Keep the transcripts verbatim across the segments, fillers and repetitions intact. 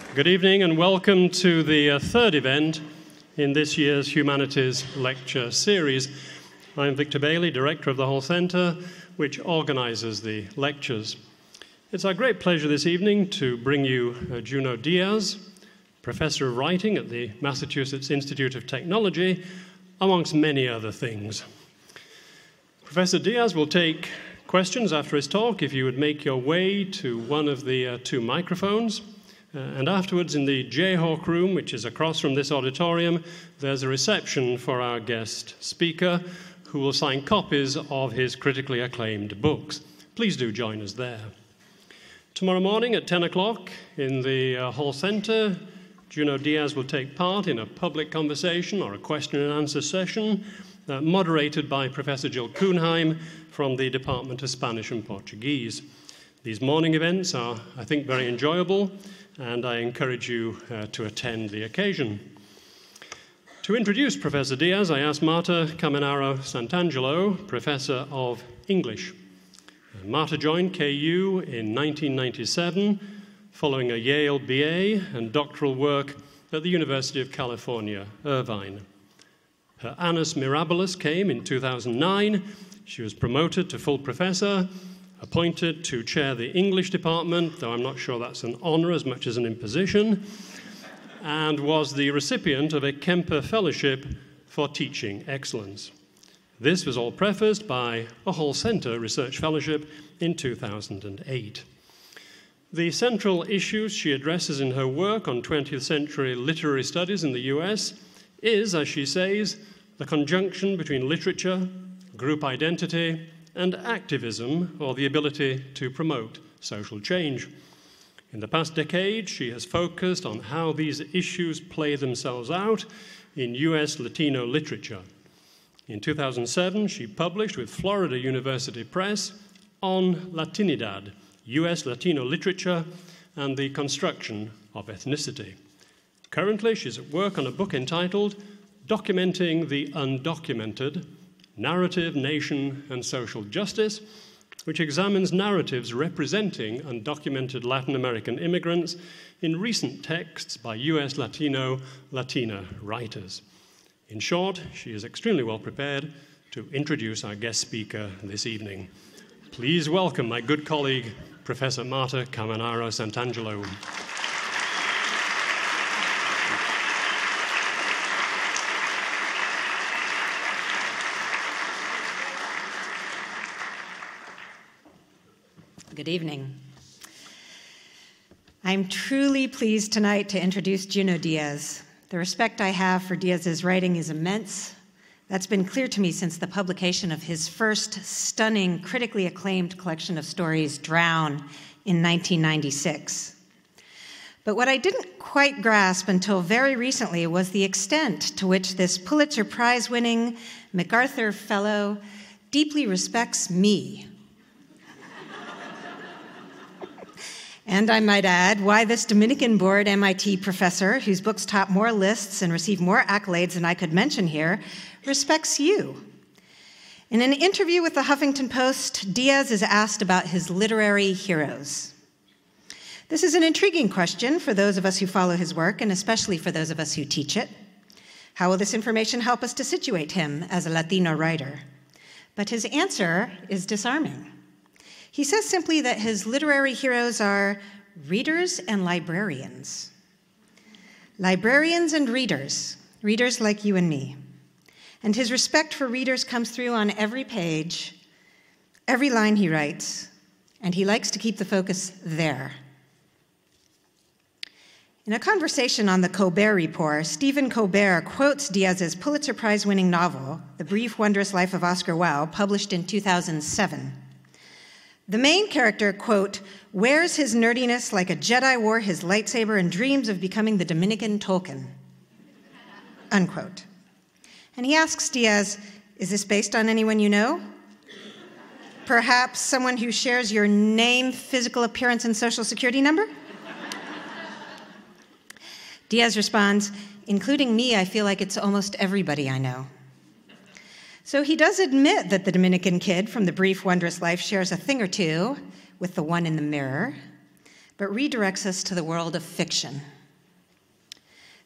Good evening and welcome to the uh, third event in this year's Humanities Lecture Series. I'm Victor Bailey, Director of the Hall Centre, which organises the lectures. It's our great pleasure this evening to bring you uh, Junot Díaz, Professor of Writing at the Massachusetts Institute of Technology, amongst many other things. Professor Díaz will take questions after his talk if you would make your way to one of the uh, two microphones. Uh, and afterwards, in the Jayhawk room, which is across from this auditorium, there's a reception for our guest speaker, who will sign copies of his critically acclaimed books. Please do join us there. Tomorrow morning at ten o'clock in the uh, Hall Centre, Junot Díaz will take part in a public conversation or a question and answer session uh, moderated by Professor Jill Kuhnheim from the Department of Spanish and Portuguese. These morning events are, I think, very enjoyable, and I encourage you uh, to attend the occasion. To introduce Professor Díaz, I asked Marta Caminaro Santangelo, Professor of English. Uh, Marta joined K U in nineteen ninety-seven, following a Yale B A and doctoral work at the University of California, Irvine. Her annus mirabilis came in two thousand nine. She was promoted to full professor, appointed to chair the English department, though I'm not sure that's an honor as much as an imposition, and was the recipient of a Kemper Fellowship for Teaching Excellence. This was all prefaced by a Hall Centre Research Fellowship in two thousand eight. The central issues she addresses in her work on twentieth century literary studies in the U S is, as she says, the conjunction between literature, group identity, and activism, or the ability to promote social change. In the past decade, she has focused on how these issues play themselves out in U S Latino literature. In two thousand seven, she published with Florida University Press on Latinidad, U S Latino literature and the construction of ethnicity. Currently, she's at work on a book entitled Documenting the Undocumented, Narrative, Nation, and Social Justice, which examines narratives representing undocumented Latin American immigrants in recent texts by U S Latino, Latina writers. In short, she is extremely well prepared to introduce our guest speaker this evening. Please welcome my good colleague, Professor Marta Caminaro Santangelo. Good evening. I'm truly pleased tonight to introduce Junot Díaz. The respect I have for Díaz's writing is immense. That's been clear to me since the publication of his first stunning, critically acclaimed collection of stories, Drown, in nineteen ninety-six. But what I didn't quite grasp until very recently was the extent to which this Pulitzer Prize winning MacArthur Fellow deeply respects me. And I might add, why this Dominican-born M I T professor, whose books top more lists and receive more accolades than I could mention here, respects you. In an interview with the Huffington Post, Díaz is asked about his literary heroes. This is an intriguing question for those of us who follow his work, and especially for those of us who teach it. How will this information help us to situate him as a Latino writer? But his answer is disarming. He says simply that his literary heroes are readers and librarians. Librarians and readers, readers like you and me. And his respect for readers comes through on every page, every line he writes, and he likes to keep the focus there. In a conversation on the Colbert Report, Stephen Colbert quotes Díaz's Pulitzer Prize-winning novel, The Brief, Wondrous Life of Oscar Wilde, published in two thousand seven. The main character, quote, wears his nerdiness like a Jedi wore his lightsaber and dreams of becoming the Dominican Tolkien, unquote. And he asks Díaz, is this based on anyone you know? Perhaps someone who shares your name, physical appearance, and social security number? Díaz responds, including me, I feel like it's almost everybody I know. So he does admit that the Dominican kid from The Brief, Wondrous Life shares a thing or two with the one in the mirror, but redirects us to the world of fiction.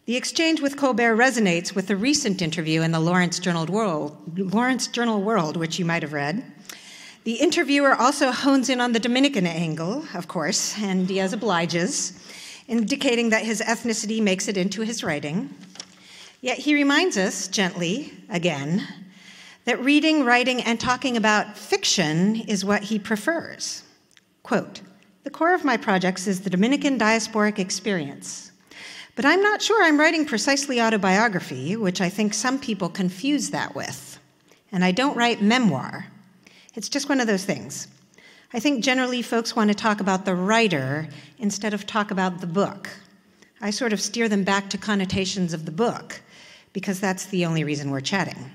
The exchange with Colbert resonates with the recent interview in the Lawrence Journal World, Lawrence Journal World, which you might have read. The interviewer also hones in on the Dominican angle, of course, and Díaz obliges, indicating that his ethnicity makes it into his writing. Yet he reminds us, gently, again, that reading, writing, and talking about fiction is what he prefers. Quote, "The core of my projects is the Dominican diasporic experience. But I'm not sure I'm writing precisely autobiography, which I think some people confuse that with. And I don't write memoir. It's just one of those things. I think generally folks want to talk about the writer instead of talk about the book. I sort of steer them back to connotations of the book, because that's the only reason we're chatting."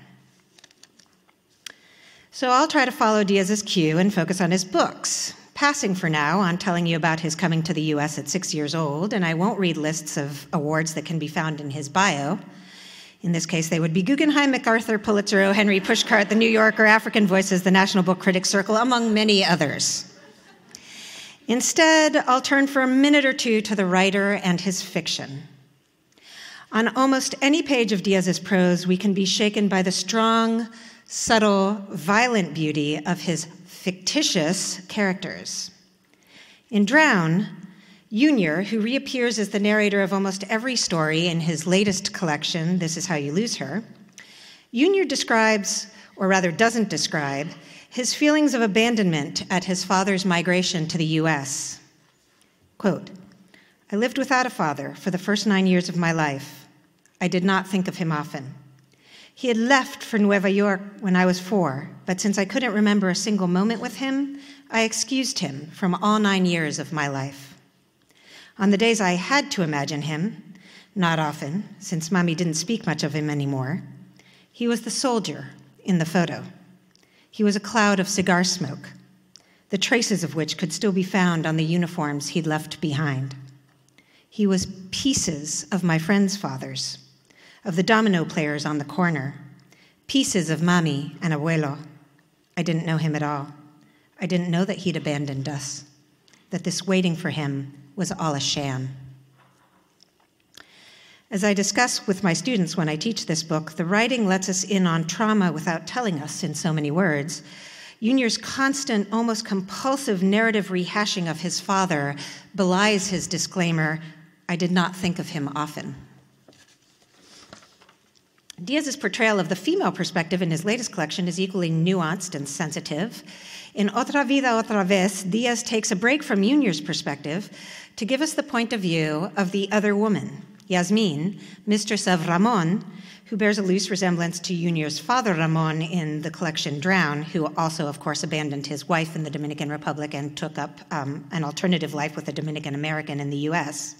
So I'll try to follow Díaz's cue and focus on his books, passing for now on telling you about his coming to the U S at six years old, and I won't read lists of awards that can be found in his bio. In this case, they would be Guggenheim, MacArthur, Pulitzer, O. Henry, Pushcart, The New Yorker, African Voices, the National Book Critics Circle, among many others. Instead, I'll turn for a minute or two to the writer and his fiction. On almost any page of Díaz's prose, we can be shaken by the strong, subtle, violent beauty of his fictitious characters. In Drown, Junior, who reappears as the narrator of almost every story in his latest collection, This Is How You Lose Her, Junior describes, or rather doesn't describe, his feelings of abandonment at his father's migration to the U S. Quote, "I lived without a father for the first nine years of my life. I did not think of him often. He had left for Nueva York when I was four, but since I couldn't remember a single moment with him, I excused him from all nine years of my life. On the days I had to imagine him, not often, since Mommy didn't speak much of him anymore, he was the soldier in the photo. He was a cloud of cigar smoke, the traces of which could still be found on the uniforms he'd left behind. He was pieces of my friends' fathers, of the domino players on the corner, pieces of Mami and Abuelo. I didn't know him at all. I didn't know that he'd abandoned us, that this waiting for him was all a sham." As I discuss with my students when I teach this book, the writing lets us in on trauma without telling us in so many words. Junior's constant, almost compulsive narrative rehashing of his father belies his disclaimer, "I did not think of him often." Díaz's portrayal of the female perspective in his latest collection is equally nuanced and sensitive. In Otra Vida Otra Vez, Díaz takes a break from Junior's perspective to give us the point of view of the other woman, Yasmin, mistress of Ramon, who bears a loose resemblance to Junior's father Ramon in the collection Drown, who also, of course, abandoned his wife in the Dominican Republic and took up um, an alternative life with a Dominican-American in the U S.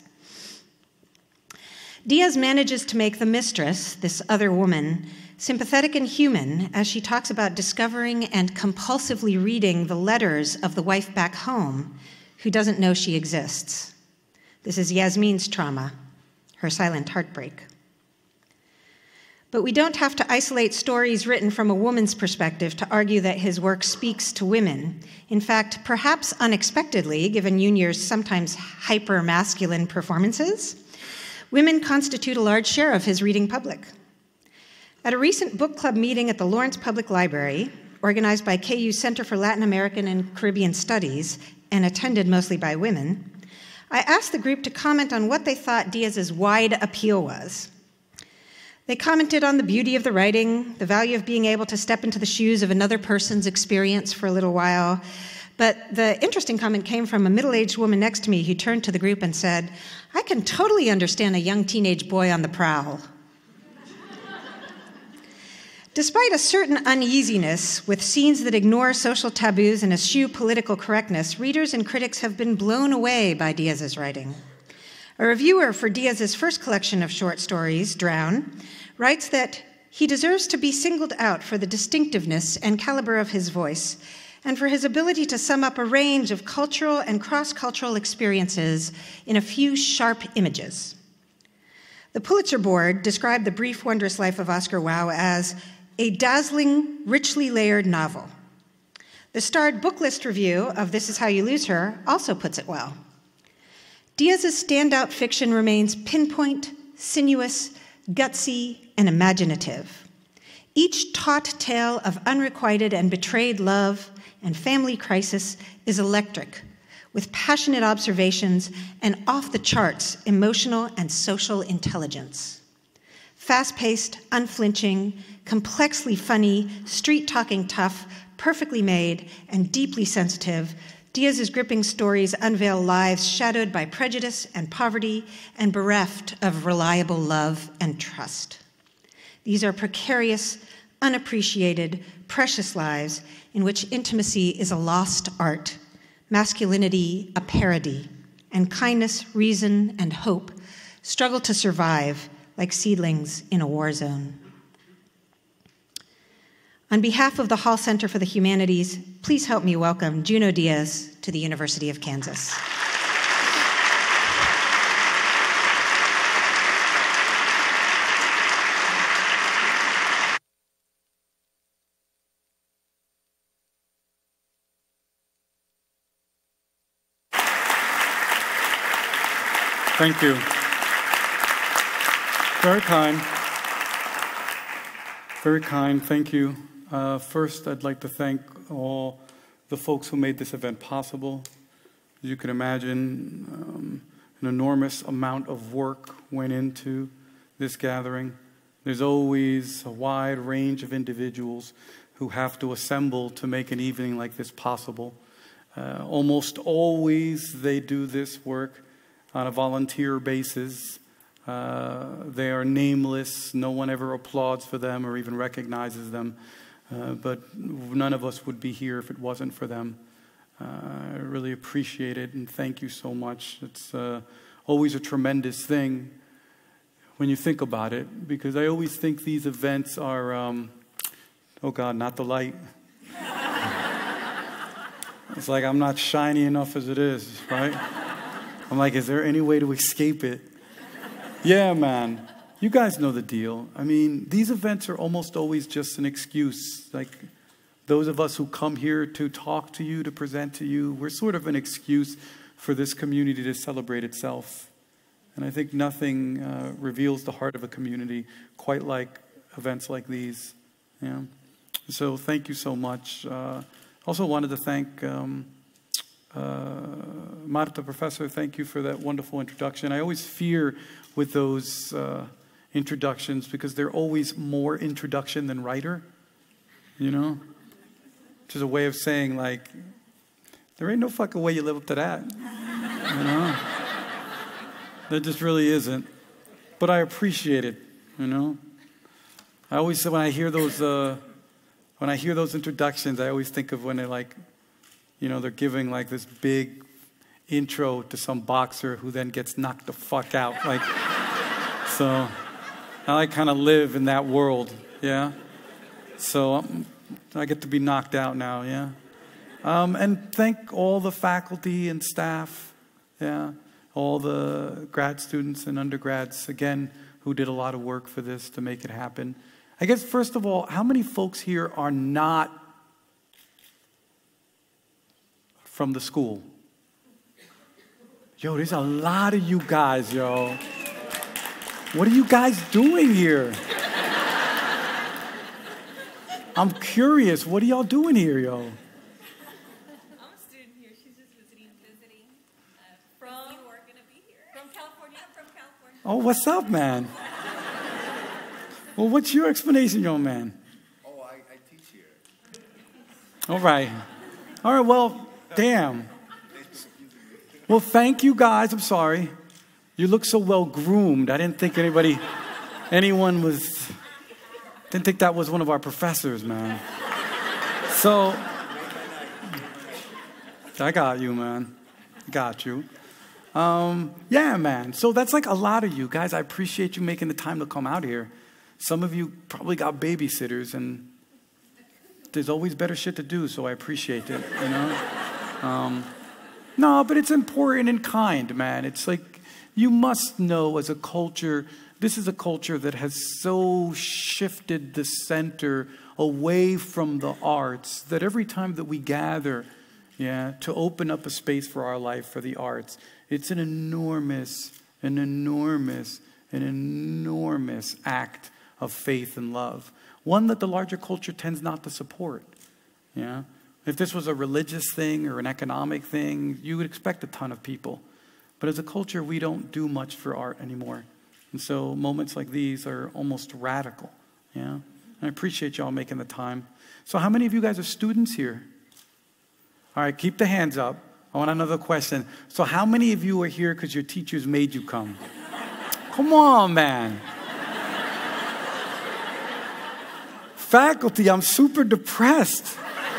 Díaz manages to make the mistress, this other woman, sympathetic and human as she talks about discovering and compulsively reading the letters of the wife back home who doesn't know she exists. This is Yasmin's trauma, her silent heartbreak. But we don't have to isolate stories written from a woman's perspective to argue that his work speaks to women. In fact, perhaps unexpectedly, given Junior's sometimes hyper-masculine performances, women constitute a large share of his reading public. At a recent book club meeting at the Lawrence Public Library, organized by K U's Center for Latin American and Caribbean Studies, and attended mostly by women, I asked the group to comment on what they thought Díaz's wide appeal was. They commented on the beauty of the writing, the value of being able to step into the shoes of another person's experience for a little while. But the interesting comment came from a middle-aged woman next to me who turned to the group and said, "I can totally understand a young teenage boy on the prowl." Despite a certain uneasiness with scenes that ignore social taboos and eschew political correctness, readers and critics have been blown away by Díaz's writing. A reviewer for Díaz's first collection of short stories, Drown, writes that he deserves to be singled out for the distinctiveness and caliber of his voice, and for his ability to sum up a range of cultural and cross-cultural experiences in a few sharp images. The Pulitzer Board described The Brief, Wondrous Life of Oscar Wilde as a dazzling, richly layered novel. The starred book list review of This Is How You Lose Her also puts it well. Díaz's standout fiction remains pinpoint, sinuous, gutsy, and imaginative. Each taut tale of unrequited and betrayed love and family crisis is electric, with passionate observations and off-the-charts emotional and social intelligence. Fast-paced, unflinching, complexly funny, street-talking tough, perfectly made, and deeply sensitive, Díaz's gripping stories unveil lives shadowed by prejudice and poverty and bereft of reliable love and trust. These are precarious, unappreciated, precious lives in which intimacy is a lost art, masculinity a parody, and kindness, reason, and hope struggle to survive like seedlings in a war zone. On behalf of the Hall Center for the Humanities, please help me welcome Junot Díaz to the University of Kansas. Thank you. Very kind. Very kind, thank you. Uh, first, I'd like to thank all the folks who made this event possible. As you can imagine, um, an enormous amount of work went into this gathering. There's always a wide range of individuals who have to assemble to make an evening like this possible. Uh, almost always they do this work on a volunteer basis. Uh, they are nameless. No one ever applauds for them or even recognizes them. Uh, but none of us would be here if it wasn't for them. Uh, I really appreciate it, and thank you so much. It's uh, always a tremendous thing when you think about it, because I always think these events are, um, oh God, not the light. It's like I'm not shiny enough as it is, right? I'm like, is there any way to escape it? Yeah, man. You guys know the deal. I mean, these events are almost always just an excuse. Like, those of us who come here to talk to you, to present to you, we're sort of an excuse for this community to celebrate itself. And I think nothing uh, reveals the heart of a community quite like events like these. Yeah. So thank you so much. Uh, also wanted to thank um, uh, Marta, Professor. Thank you for that wonderful introduction. I always fear with those uh, introductions because they're always more introduction than writer, you know? Which is a way of saying, like, there ain't no fucking way you live up to that, you know? There just really isn't. But I appreciate it, you know? I always say when I hear those, uh, when I hear those introductions, I always think of when they're like, you know, they're giving like this big intro to some boxer who then gets knocked the fuck out. Like, so I like kind of live in that world, yeah? So um, I get to be knocked out now, yeah? Um, and thank all the faculty and staff, yeah? All the grad students and undergrads, again, who did a lot of work for this to make it happen. I guess, first of all, how many folks here are not from the school? Yo, there's a lot of you guys, yo. What are you guys doing here? I'm curious. What are y'all doing here, yo? I'm a student here. She's just visiting. Visiting. Uh, from? You are going to be here. From California. I'm from California. Oh, what's up, man? Well, what's your explanation, young man? Oh, I, I teach here. All right. All right, well, damn. Well, thank you guys. I'm sorry. You look so well groomed. I didn't think anybody, anyone was, didn't think that was one of our professors, man. So, I got you, man. Got you. Um, yeah, man. So that's like a lot of you guys. I appreciate you making the time to come out here. Some of you probably got babysitters, and there's always better shit to do, so I appreciate it, you know? Um, no, but it's important and kind, man. It's like, you must know as a culture, this is a culture that has so shifted the center away from the arts that every time that we gather, yeah, to open up a space for our life for the arts, it's an enormous, an enormous an enormous act of faith and love. One that the larger culture tends not to support. Yeah? If this was a religious thing or an economic thing, you would expect a ton of people. But as a culture, we don't do much for art anymore. And so moments like these are almost radical. Yeah? And I appreciate y'all making the time. So how many of you guys are students here? All right, keep the hands up. I want another question. So how many of you are here because your teachers made you come? Come on, man. Faculty, I'm super depressed.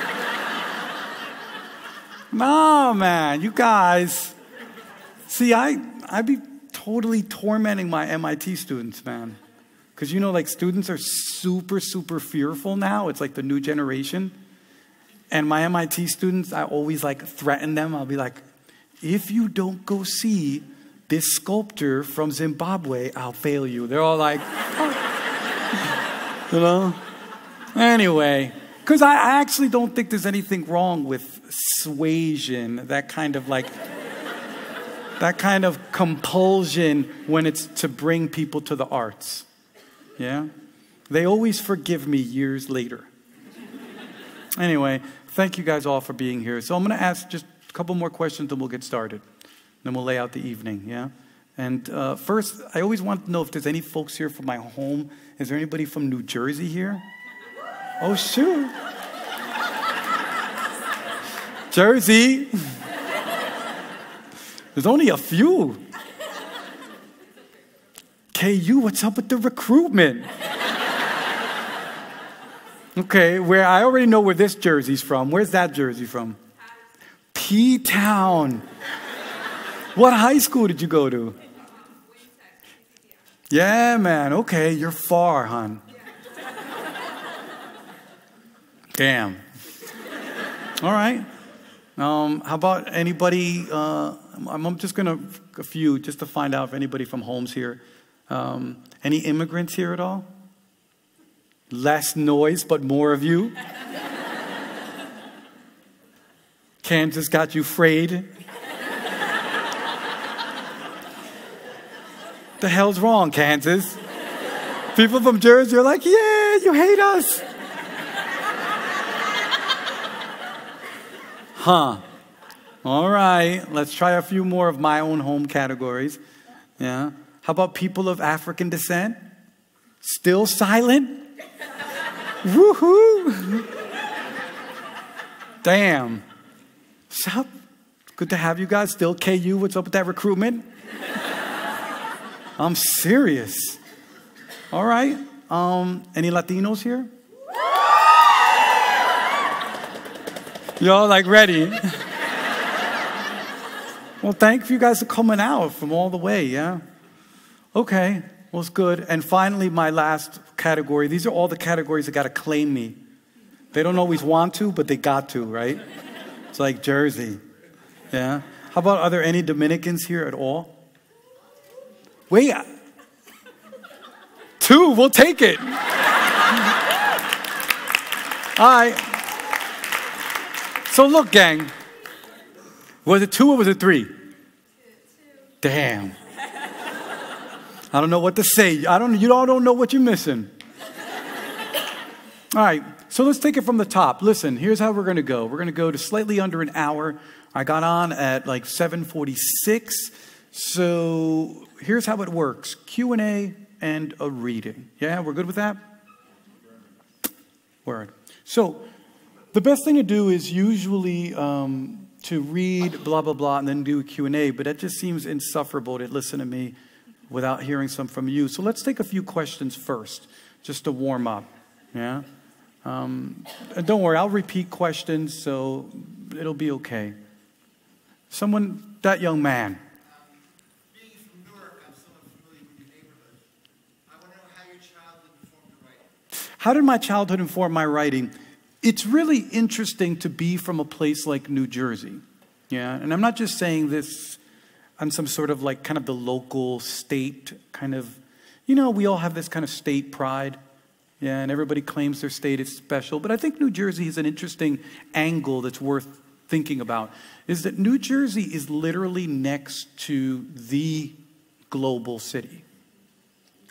No, man, you guys. See, I, I be totally tormenting my M I T students, man. Because, you know, like, students are super, super fearful now. It's like the new generation. And my M I T students, I always, like, threaten them. I'll be like, if you don't go see this sculptor from Zimbabwe, I'll fail you. They're all like, oh. You know? Anyway, because I actually don't think there's anything wrong with suasion, that kind of, like, that kind of compulsion when it's to bring people to the arts. Yeah? They always forgive me years later. Anyway, thank you guys all for being here. So I'm going to ask just a couple more questions and we'll get started. Then we'll lay out the evening, yeah? And uh, first, I always want to know if there's any folks here from my home. Is there anybody from New Jersey here? Oh, shoot. Jersey. There's only a few. K U, what's up with the recruitment? Okay, where I already know where this jersey's from. Where's that jersey from? P-Town. What high school did you go to? Yeah, man. Okay, you're far, hon. Damn. All right. Um, how about anybody? Uh, I'm just going to, a few, just to find out if anybody from home's here. Um, any immigrants here at all? Less noise, but more of you. Kansas got you frayed. The hell's wrong, Kansas? People from Jersey are like, yeah, you hate us. Huh. All right. Let's try a few more of my own home categories. Yeah. How about people of African descent? Still silent? Woohoo! Damn. What's up? Good to have you guys. Still K U. What's up with that recruitment? I'm serious. All right. Um, any Latinos here? Y'all like ready? Well, thank you guys for coming out from all the way, yeah? Okay, well, it's good. And finally, my last category. These are all the categories that got to claim me. They don't always want to, but they got to, right? It's like Jersey, yeah? How about, are there any Dominicans here at all? Wait. Two, we'll take it. All right. So look, gang. Was it two or was it three? Two. Damn. I don't know what to say. I don't. You all don't know what you're missing. All right. So let's take it from the top. Listen, here's how we're going to go. We're going to go to slightly under an hour. I got on at like seven forty-six. So here's how it works. Q and A and a reading. Yeah, we're good with that? Word. So the best thing to do is usually um, to read blah, blah, blah, and then do a Q and A. But that just seems insufferable to listen to me without hearing some from you. So let's take a few questions first, just to warm up. Yeah? Um, and don't worry, I'll repeat questions, so it'll be okay. Someone, that young man. How did my childhood inform my writing? It's really interesting to be from a place like New Jersey. Yeah, and I'm not just saying this on some sort of like kind of the local state kind of, you know, we all have this kind of state pride. Yeah, and everybody claims their state is special. But I think New Jersey is an interesting angle that's worth thinking about, is that New Jersey is literally next to the global city.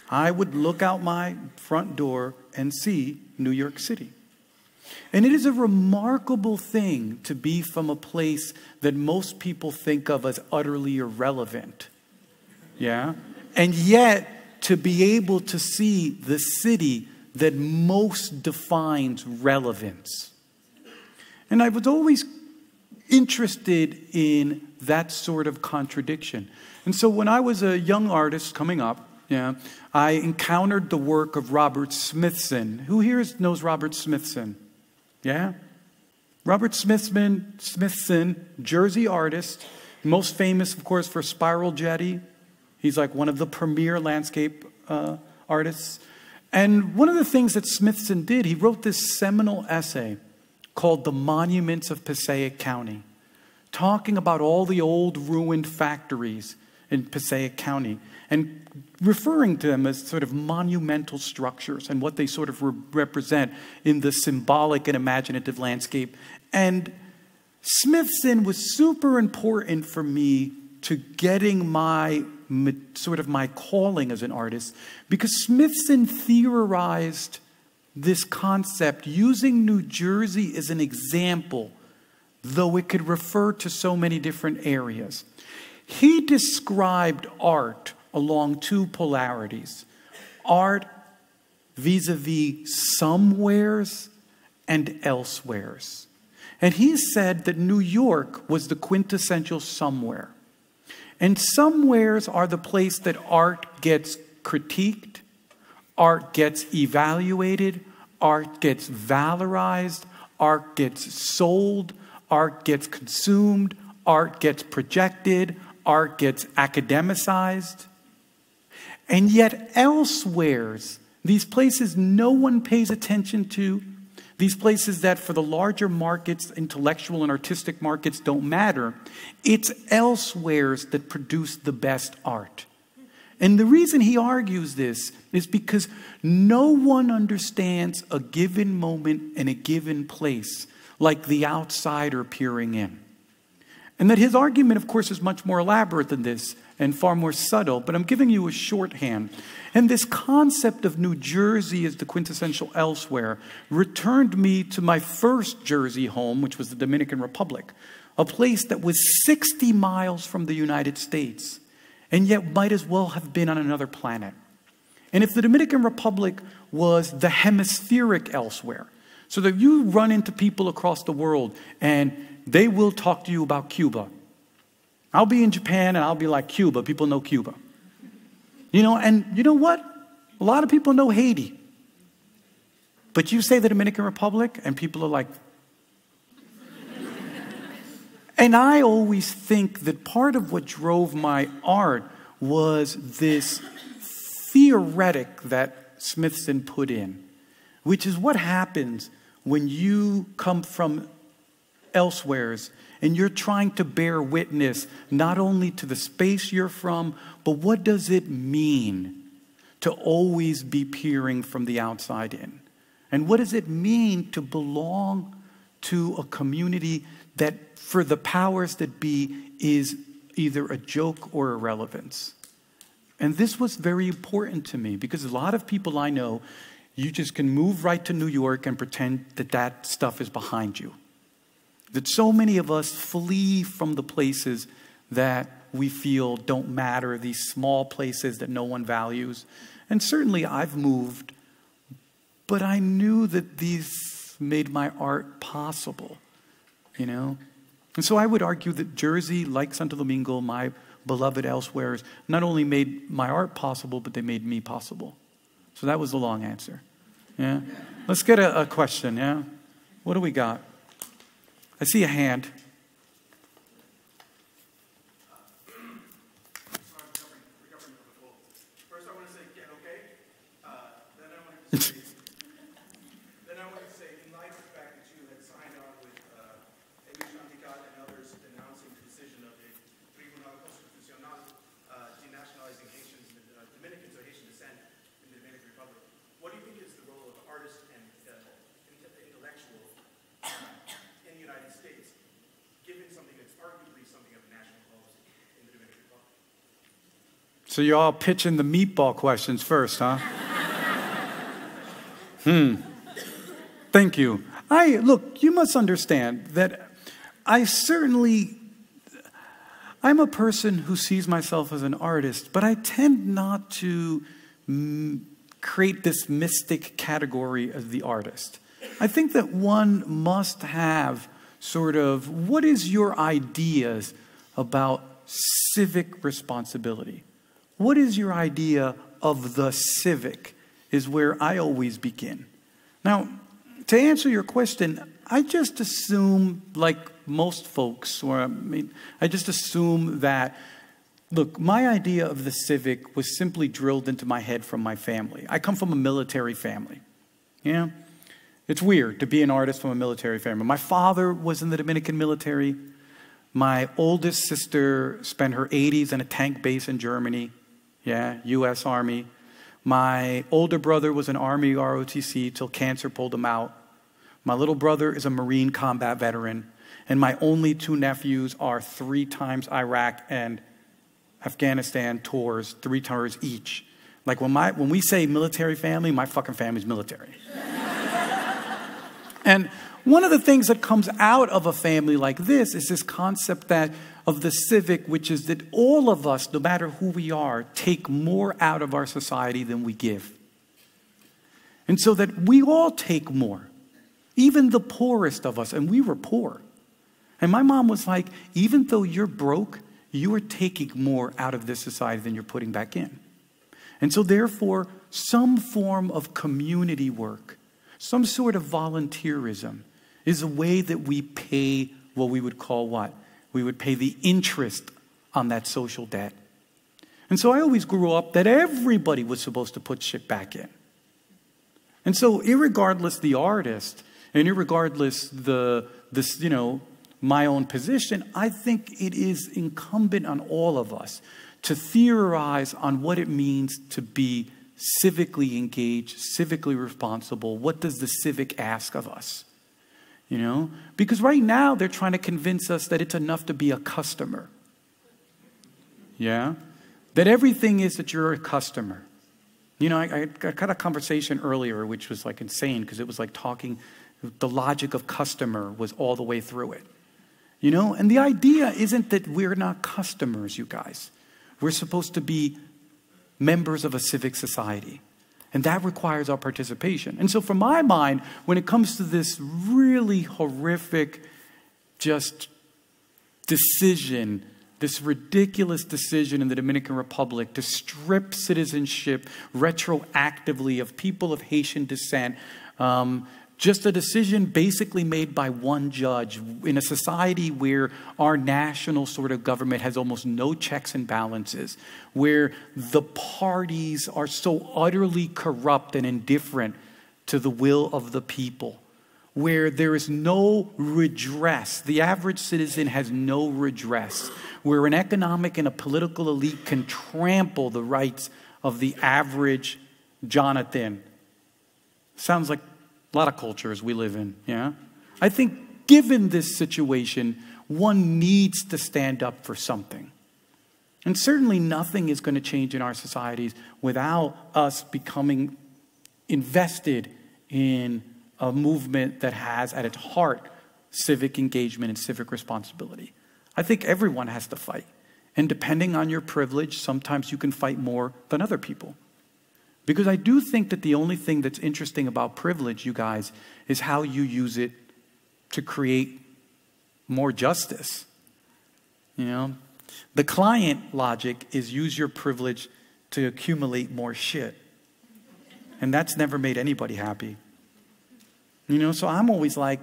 I would look out my front door and see New York City. And it is a remarkable thing to be from a place that most people think of as utterly irrelevant. Yeah? And yet, to be able to see the city that most defines relevance. And I was always interested in that sort of contradiction. And so when I was a young artist coming up, yeah, I encountered the work of Robert Smithson. Who here knows Robert Smithson? Yeah? Robert Smithson, Smithson, Jersey artist, most famous, of course, for Spiral Jetty. He's like one of the premier landscape uh, artists. And one of the things that Smithson did, he wrote this seminal essay called The Monuments of Passaic County, talking about all the old ruined factories in Passaic County and referring to them as sort of monumental structures and what they sort of re- represent in the symbolic and imaginative landscape. And Smithson was super important for me to getting my sort of my calling as an artist, because Smithson theorized this concept using New Jersey as an example, though it could refer to so many different areas. He described art along two polarities: art vis-a-vis somewheres and elsewheres. And he said that New York was the quintessential somewhere. And somewheres are the place that art gets critiqued, art gets evaluated, art gets valorized, art gets sold, art gets consumed, art gets projected, art gets academicized. And yet elsewheres, these places no one pays attention to, these places that for the larger markets, intellectual and artistic markets, don't matter, it's elsewheres that produce the best art. And the reason he argues this is because no one understands a given moment in a given place like the outsider peering in. And that his argument, of course, is much more elaborate than this and far more subtle, but I'm giving you a shorthand. And this concept of New Jersey as the quintessential elsewhere returned me to my first Jersey home, which was the Dominican Republic, a place that was sixty miles from the United States, and yet might as well have been on another planet. And if the Dominican Republic was the hemispheric elsewhere, so that you run into people across the world and they will talk to you about Cuba. I'll be in Japan and I'll be like, Cuba, people know Cuba. You know, and you know what? A lot of people know Haiti. But you say the Dominican Republic and people are like... And I always think that part of what drove my art was this theoretic that Smithson put in, which is what happens when you come from elsewheres and you're trying to bear witness not only to the space you're from, but what does it mean to always be peering from the outside in? And what does it mean to belong to a community that for the powers that be is either a joke or irrelevance? And this was very important to me because a lot of people I know, you just can move right to New York and pretend that that stuff is behind you. That so many of us flee from the places that we feel don't matter, these small places that no one values. And certainly I've moved, but I knew that these made my art possible, you know? And so I would argue that Jersey, like Santo Domingo, my beloved elsewheres, not only made my art possible, but they made me possible. So that was the long answer. Yeah. Let's get a, a question, yeah? What do we got? I see a hand. First, I want to say, yeah, okay. Uh, then I want to say, then I want to say, in light of the fact that you had signed on with uh, and others announcing the decision of the Tribunal Constitucional uh, denationalizing Haitians, uh, Dominicans or Haitian descent in the Dominican Republic, what do you think is the role of artists and uh, intellectual in the United States, given something that's arguably something of a national cause in the Dominican Republic? So you're all pitching the meatball questions first, huh? hmm. Thank you. I, look, you must understand that I certainly, I'm a person who sees myself as an artist, but I tend not to mm, create this mystic category as the artist. I think that one must have sort of, what is your ideas about civic responsibility? What is your idea of the civic is where I always begin. Now, to answer your question, I just assume, like most folks, or I mean, I just assume that, look, my idea of the civic was simply drilled into my head from my family. I come from a military family. Yeah? It's weird to be an artist from a military family. My father was in the Dominican military. My oldest sister spent her eighties in a tank base in Germany. Yeah, U S Army. My older brother was an Army R O T C till cancer pulled him out. My little brother is a Marine combat veteran. And my only two nephews are three times Iraq and Afghanistan tours, three tours each. Like when, my, when we say military family, my fucking family's military. And one of the things that comes out of a family like this is this concept that of the civic, which is that all of us, no matter who we are, take more out of our society than we give. And so that we all take more, even the poorest of us, and we were poor. And my mom was like, even though you're broke, you are taking more out of this society than you're putting back in. And so therefore, some form of community work, some sort of volunteerism is a way that we pay what we would call what? We would pay the interest on that social debt. And so I always grew up that everybody was supposed to put shit back in. And so irregardless the artist, and irregardless the, this, you know, my own position, I think it is incumbent on all of us to theorize on what it means to be civically engaged, civically responsible. What does the civic ask of us? You know, because right now they're trying to convince us that it's enough to be a customer. Yeah? That everything is that you're a customer. You know, I, I had a conversation earlier which was like insane because it was like talking, the logic of customer was all the way through it. You know, and the idea isn't that we're not customers, you guys. We're supposed to be members of a civic society. And that requires our participation. And so for my mind, when it comes to this really horrific just decision, this ridiculous decision in the Dominican Republic to strip citizenship retroactively of people of Haitian descent, um, just a decision basically made by one judge in a society where our national sort of government has almost no checks and balances, where the parties are so utterly corrupt and indifferent to the will of the people, where there is no redress. The average citizen has no redress, where an economic and a political elite can trample the rights of the average Jonathan. Sounds like a lot of cultures we live in, yeah? I think given this situation, one needs to stand up for something. And certainly nothing is going to change in our societies without us becoming invested in a movement that has at its heart civic engagement and civic responsibility. I think everyone has to fight. And depending on your privilege, sometimes you can fight more than other people. Because I do think that the only thing that's interesting about privilege, you guys, is how you use it to create more justice. You know, the client logic is use your privilege to accumulate more shit. And that's never made anybody happy. You know, so I'm always like,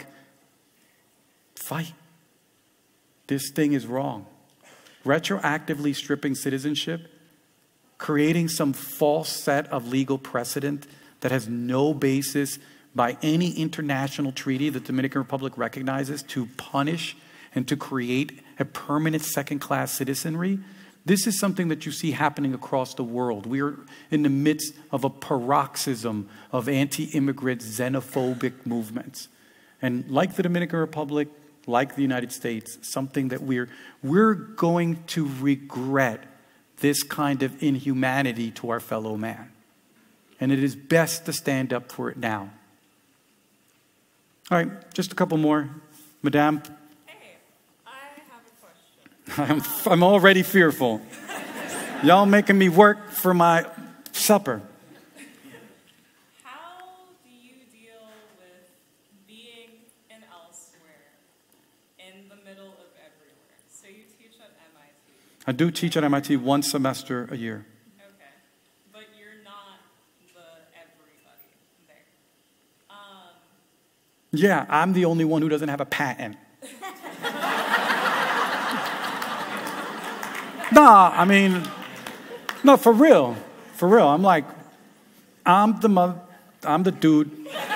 fight. This thing is wrong. Retroactively stripping citizenship, creating some false set of legal precedent that has no basis by any international treaty that the Dominican Republic recognizes to punish and to create a permanent second-class citizenry. This is something that you see happening across the world. We are in the midst of a paroxysm of anti-immigrant xenophobic movements. And like the Dominican Republic, like the United States, something that we're, we're going to regret this kind of inhumanity to our fellow man. And it is best to stand up for it now. All right, just a couple more. Madame? Hey, I have a question. I'm, I'm already fearful. Y'all making me work for my supper. How do you deal with being an elsewhere in the middle of everywhere? So you teach at M I T. I do teach at M I T one semester a year. Okay. But you're not the everybody there. Um, Yeah, I'm the only one who doesn't have a patent. Nah, I mean, no, for real. For real. I'm like, I'm the mother, I'm the dude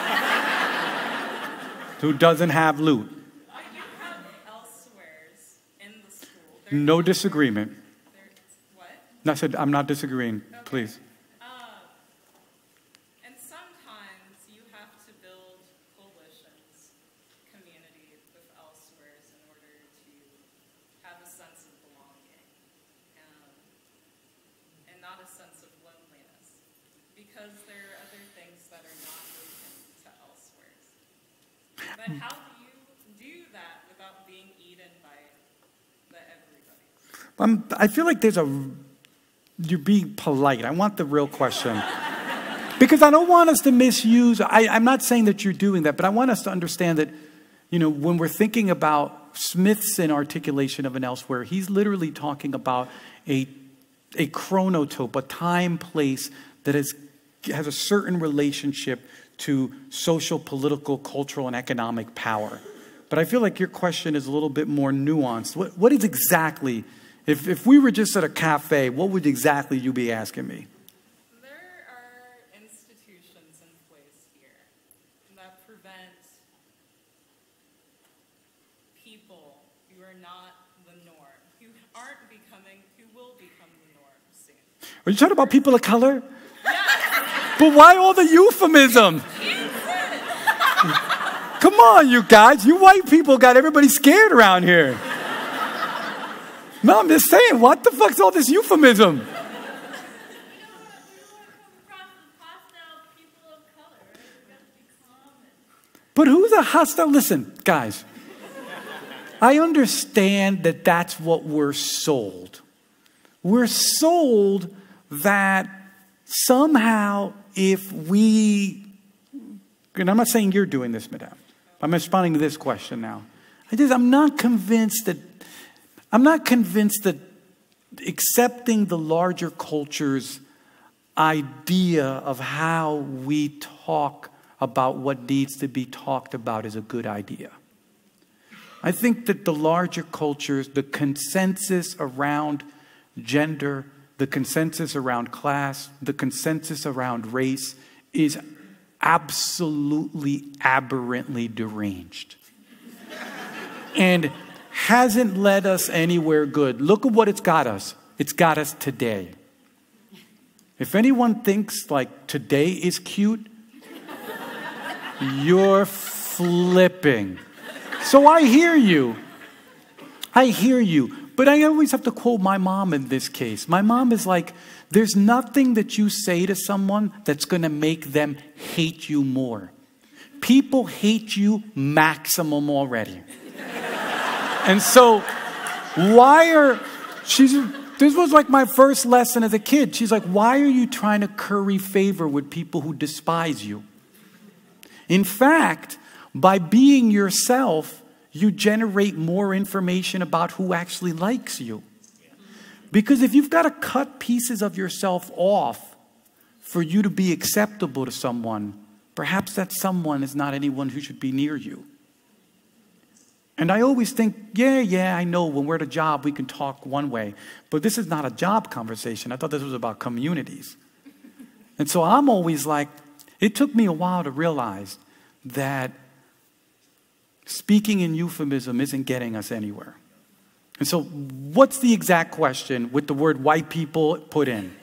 who doesn't have loot. I do have elsewheres in the school. There- No disagreement. There's what? No, I said, I'm not disagreeing, Okay. please. Um, and sometimes you have to build coalitions, community with elsewheres in order to have a sense of belonging, um, and not a sense of loneliness, because there are other things that are not open to elsewheres. But how do you do that without being eaten by the everybody? I'm, I feel like there's a, you're being polite. I want the real question. Because I don't want us to misuse, I, I'm not saying that you're doing that, but I want us to understand that, you know, when we're thinking about Smithson articulation of an elsewhere, he's literally talking about a, a chronotope, a time, place that is, has a certain relationship to social, political, cultural, and economic power. But I feel like your question is a little bit more nuanced. What, what is exactly, if, if we were just at a cafe, what would exactly you be asking me? There are institutions in place here that prevent people who are not the norm, who aren't becoming, who will become the norm soon. Are you talking about people of color? But why all the euphemism? Come on, you guys. You white people got everybody scared around here. No, I'm just saying, what the fuck's all this euphemism? But who's a hostile? Listen, guys. I understand that that's what we're sold. We're sold that somehow if we, and I'm not saying you're doing this, madame. I'm responding to this question now. I just, I'm not convinced that, I'm not convinced that accepting the larger culture's idea of how we talk about what needs to be talked about is a good idea. I think that the larger cultures, the consensus around gender, the consensus around class, the consensus around race is absolutely aberrantly deranged. And hasn't led us anywhere good. Look at what it's got us. It's got us today. If anyone thinks like today is cute, you're flipping. So I hear you. I hear you. But I always have to quote my mom in this case. My mom is like, there's nothing that you say to someone that's going to make them hate you more. People hate you maximum already. And so why are, she's, this was like my first lesson as a kid. She's like, why are you trying to curry favor with people who despise you? In fact, by being yourself, you generate more information about who actually likes you. Because if you've got to cut pieces of yourself off for you to be acceptable to someone, perhaps that someone is not anyone who should be near you. And I always think, yeah, yeah, I know when we're at a job, we can talk one way. But this is not a job conversation. I thought this was about communities. And so I'm always like, it took me a while to realize that speaking in euphemism isn't getting us anywhere. And so what's the exact question with the word white people put in?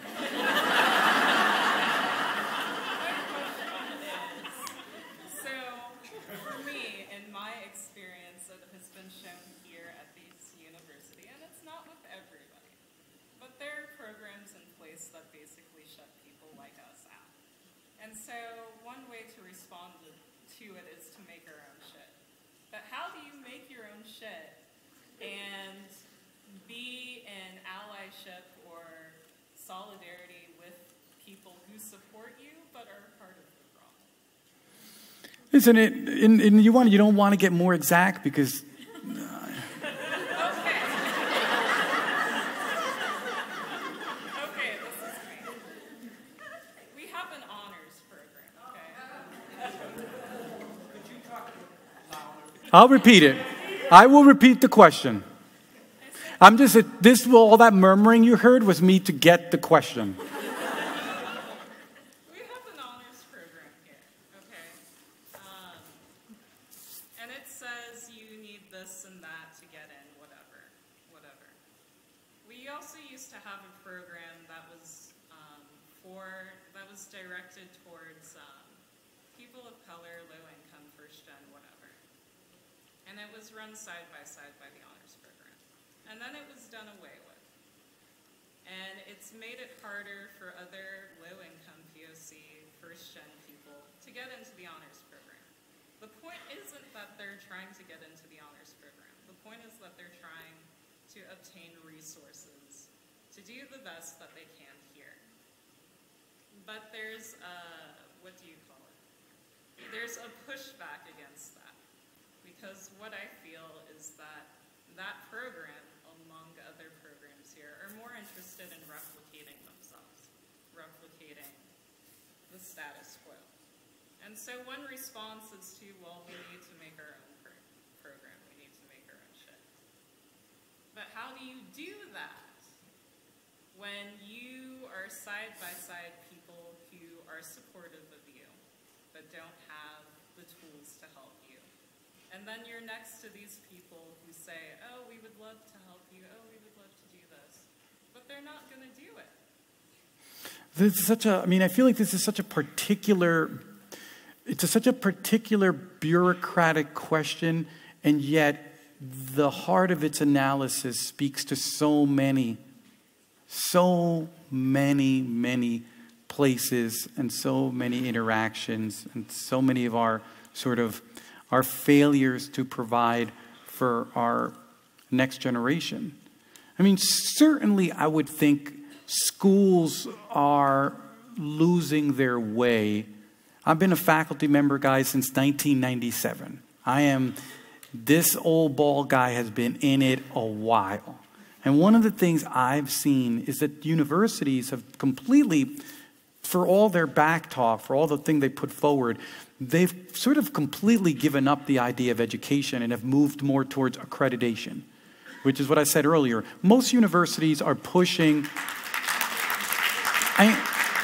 So, for me, in my experience, it has been shown here at this university, and it's not with everybody, but there are programs in place that basically shut people like us out. And so one way to respond to, to it is to make our own shit. But how do you make your own shit and be in allyship or solidarity with people who support you but are part of the problem? Isn't it, in, in you, want, you don't want to get more exact because... I'll repeat it. I will repeat the question. I'm just, this, all that murmuring you heard was me to get the question. We have an honors program here, okay? Um, and it says you need this and that to get in, whatever, whatever. We also used to have a program that was um, for, that was directed towards um, people of color, low income, first gen, whatever. And it was run side by side by the honors program. And then it was done away with. And it's made it harder for other low-income P O C, first-gen people to get into the honors program. The point isn't that they're trying to get into the honors program. The point is that they're trying to obtain resources to do the best that they can here. But there's a, what do you call it? There's a pushback against that. Because what I feel is that that program, among other programs here, are more interested in replicating themselves, replicating the status quo. And so one response is to, well, we need to make our own pro program. We need to make our own shit. But how do you do that when you are side-by-side people who are supportive of you, but don't have the tools to help you? And then you're next to these people who say, oh, we would love to help you, oh, we would love to do this. But they're not going to do it. This is such a, I mean, I feel like this is such a particular, it's a, such a particular bureaucratic question, and yet the heart of its analysis speaks to so many, so many, many places and so many interactions and so many of our sort of our failures to provide for our next generation. I mean, certainly I would think schools are losing their way. I've been a faculty member, guys, since nineteen ninety-seven. I am, this old bald guy has been in it a while. And one of the things I've seen is that universities have completely, for all their back talk, for all the thing they put forward, they've sort of completely given up the idea of education and have moved more towards accreditation, which is what I said earlier. Most universities are pushing... I,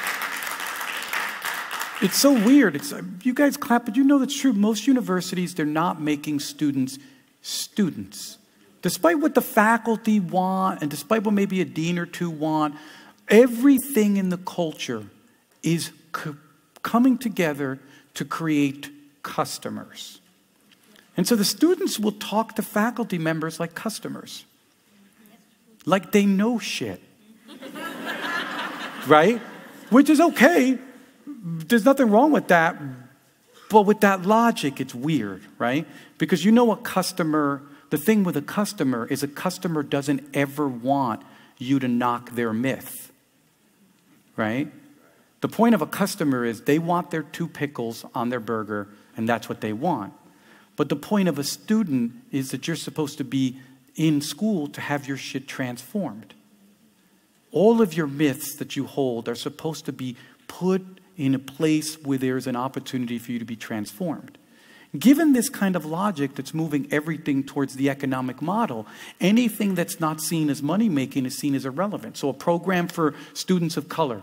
it's so weird. It's, you guys clap, but you know that's true. Most universities, they're not making students students. Despite what the faculty want and despite what maybe a dean or two want, everything in the culture is co- coming together to create customers. And so the students will talk to faculty members like customers. Like they know shit. Right? Which is okay. There's nothing wrong with that. But with that logic, it's weird, right? Because you know a customer, the thing with a customer is a customer doesn't ever want you to knock their myth. Right? The point of a customer is they want their two pickles on their burger, and that's what they want. But the point of a student is that you're supposed to be in school to have your shit transformed. All of your myths that you hold are supposed to be put in a place where there's an opportunity for you to be transformed. Given this kind of logic that's moving everything towards the economic model, anything that's not seen as money-making is seen as irrelevant. So a program for students of color.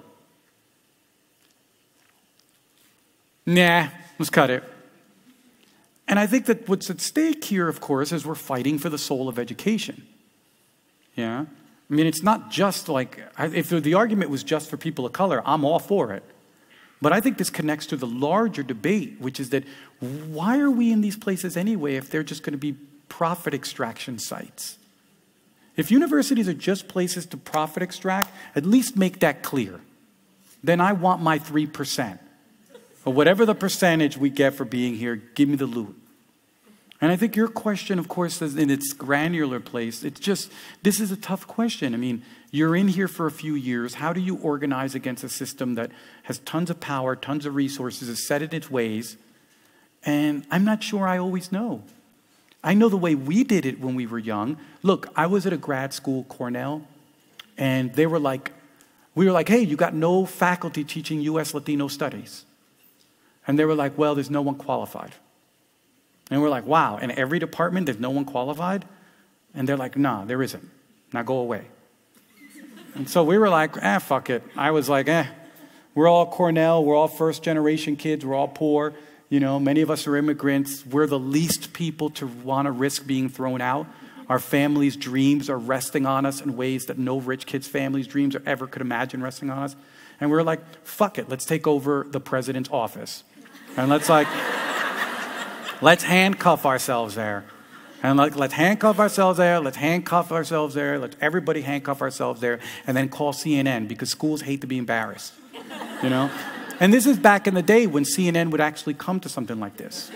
Nah, let's cut it. And I think that what's at stake here, of course, is we're fighting for the soul of education. Yeah? I mean, it's not just like, if the argument was just for people of color, I'm all for it. But I think this connects to the larger debate, which is that why are we in these places anyway if they're just going to be profit extraction sites? If universities are just places to profit extract, at least make that clear. Then I want my three percent. Or whatever the percentage we get for being here, give me the loot. And I think your question, of course, is in its granular place. It's just, this is a tough question. I mean, you're in here for a few years. How do you organize against a system that has tons of power, tons of resources, is set in its ways? And I'm not sure I always know. I know the way we did it when we were young. Look, I was at a grad school, Cornell, and they were like, we were like, hey, you got no faculty teaching U S Latino studies. And they were like, well, there's no one qualified. And we're like, wow, in every department there's no one qualified? And they're like, nah, there isn't. Now go away. And so we were like, eh, fuck it. I was like, eh, we're all Cornell, we're all first generation kids, we're all poor. You know, many of us are immigrants. We're the least people to want to risk being thrown out. Our families' dreams are resting on us in ways that no rich kid's family's dreams or ever could imagine resting on us. And we're like, fuck it, let's take over the president's office. And let's like, let's handcuff ourselves there. And like, let's handcuff ourselves there, let's handcuff ourselves there, let everybody handcuff ourselves there, and then call C N N because schools hate to be embarrassed, you know? And this is back in the day when C N N would actually come to something like this.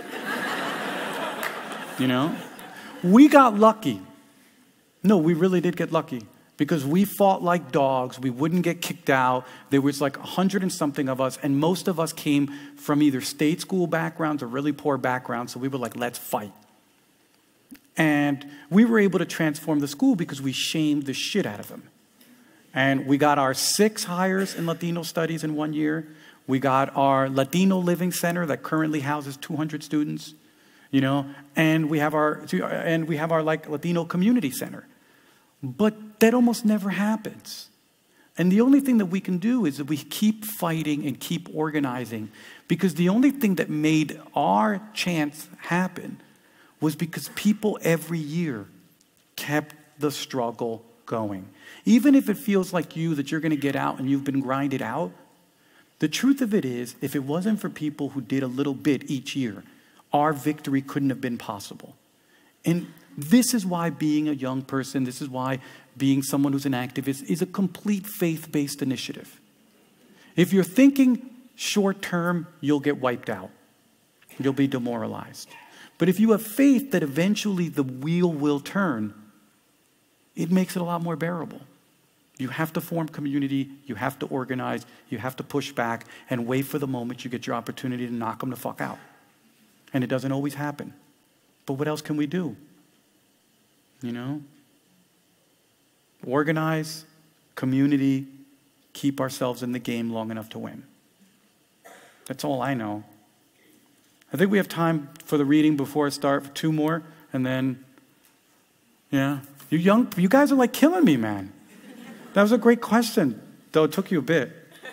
You know? We got lucky. No, we really did get lucky. Because we fought like dogs. We wouldn't get kicked out. There was like a hundred and something of us. And most of us came from either state school backgrounds or really poor backgrounds. So we were like, let's fight. And we were able to transform the school because we shamed the shit out of them. And we got our six hires in Latino studies in one year. We got our Latino Living Center that currently houses two hundred students. You know, and we have our, and we have our like Latino Community Center. But that almost never happens. And the only thing that we can do is that we keep fighting and keep organizing. Because the only thing that made our chance happen was because people every year kept the struggle going. Even if it feels like you, that you're going to get out and you've been grinded out, the truth of it is, if it wasn't for people who did a little bit each year, our victory couldn't have been possible. And this is why being a young person, this is why being someone who's an activist is a complete faith-based initiative. If you're thinking short term, you'll get wiped out. You'll be demoralized. But if you have faith that eventually the wheel will turn, it makes it a lot more bearable. You have to form community, you have to organize, you have to push back and wait for the moment you get your opportunity to knock them the fuck out. And it doesn't always happen. But what else can we do? You know? Organize, community, keep ourselves in the game long enough to win. That's all I know. I think we have time for the reading before I start for two more. And then, yeah. You young, you guys are like killing me, man. That was a great question, though it took you a bit.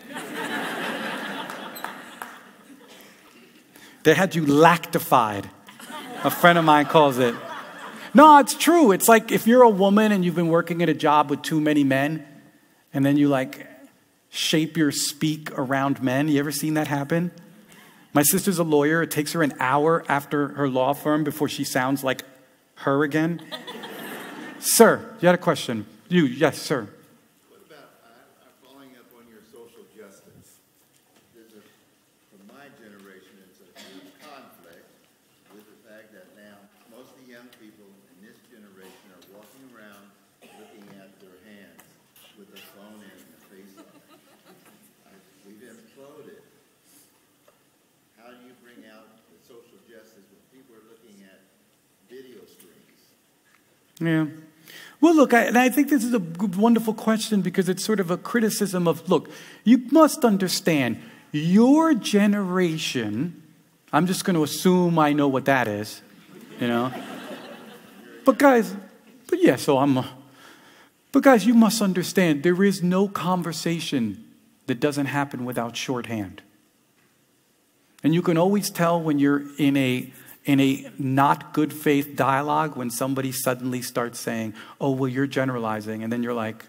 They had you lactified. A friend of mine calls it. No, it's true. It's like if you're a woman and you've been working at a job with too many men, and then you like shape your speak around men. You ever seen that happen? My sister's a lawyer. It takes her an hour after her law firm before she sounds like her again. Sir, you had a question. You, yes, sir. What about, uh, following up on your social justice? There's a, from my generation, it's a huge conflict with the fact that now most of the young people in this generation are walking around looking at their hands with a phone and a face on it. I, we've imploded. How do you bring out the social justice when people are looking at video screens? Yeah. Well, look, I, and I think this is a good, wonderful question because it's sort of a criticism of, look, you must understand, your generation, I'm just going to assume I know what that is, you know. But guys, but yeah, so I'm, uh, but guys, you must understand, there is no conversation that doesn't happen without shorthand. And you can always tell when you're in a in a not good faith dialogue when somebody suddenly starts saying, oh, well, you're generalizing. And then you're like,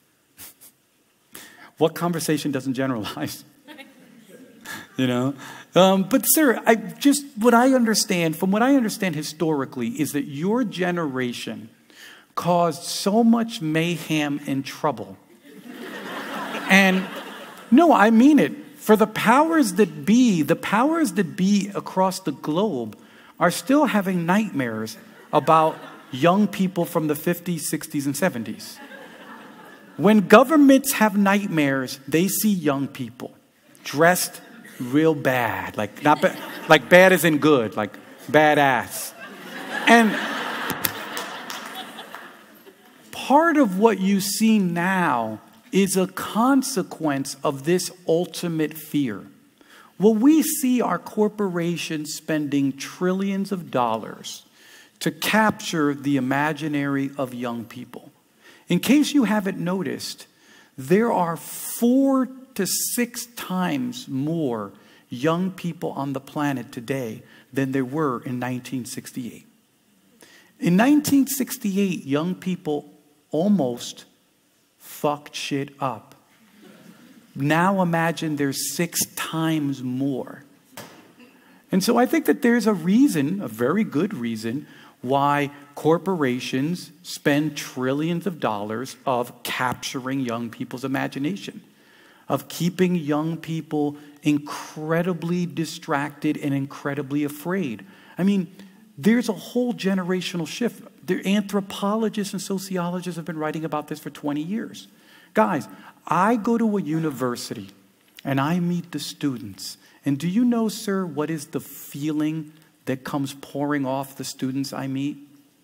what conversation doesn't generalize? You know? Um, but sir, I just, what I understand, from what I understand historically, is that your generation caused so much mayhem and trouble. And no, I mean it. For the powers that be, the powers that be across the globe are still having nightmares about young people from the fifties, sixties, and seventies. When governments have nightmares, they see young people dressed real bad. Like, not ba- like bad as in good, like badass. And part of what you see now is a consequence of this ultimate fear. Well, we see our corporations spending trillions of dollars to capture the imaginary of young people. In case you haven't noticed, there are four to six times more young people on the planet today than there were in nineteen sixty-eight. In nineteen sixty-eight, young people almost fucked shit up. Now imagine there's six times more. And so I think that there's a reason, a very good reason, why corporations spend trillions of dollars of capturing young people's imagination, of keeping young people incredibly distracted and incredibly afraid. I mean, there's a whole generational shift. The anthropologists and sociologists have been writing about this for twenty years. Guys, I go to a university and I meet the students. And do you know, sir, what is the feeling that comes pouring off the students I meet?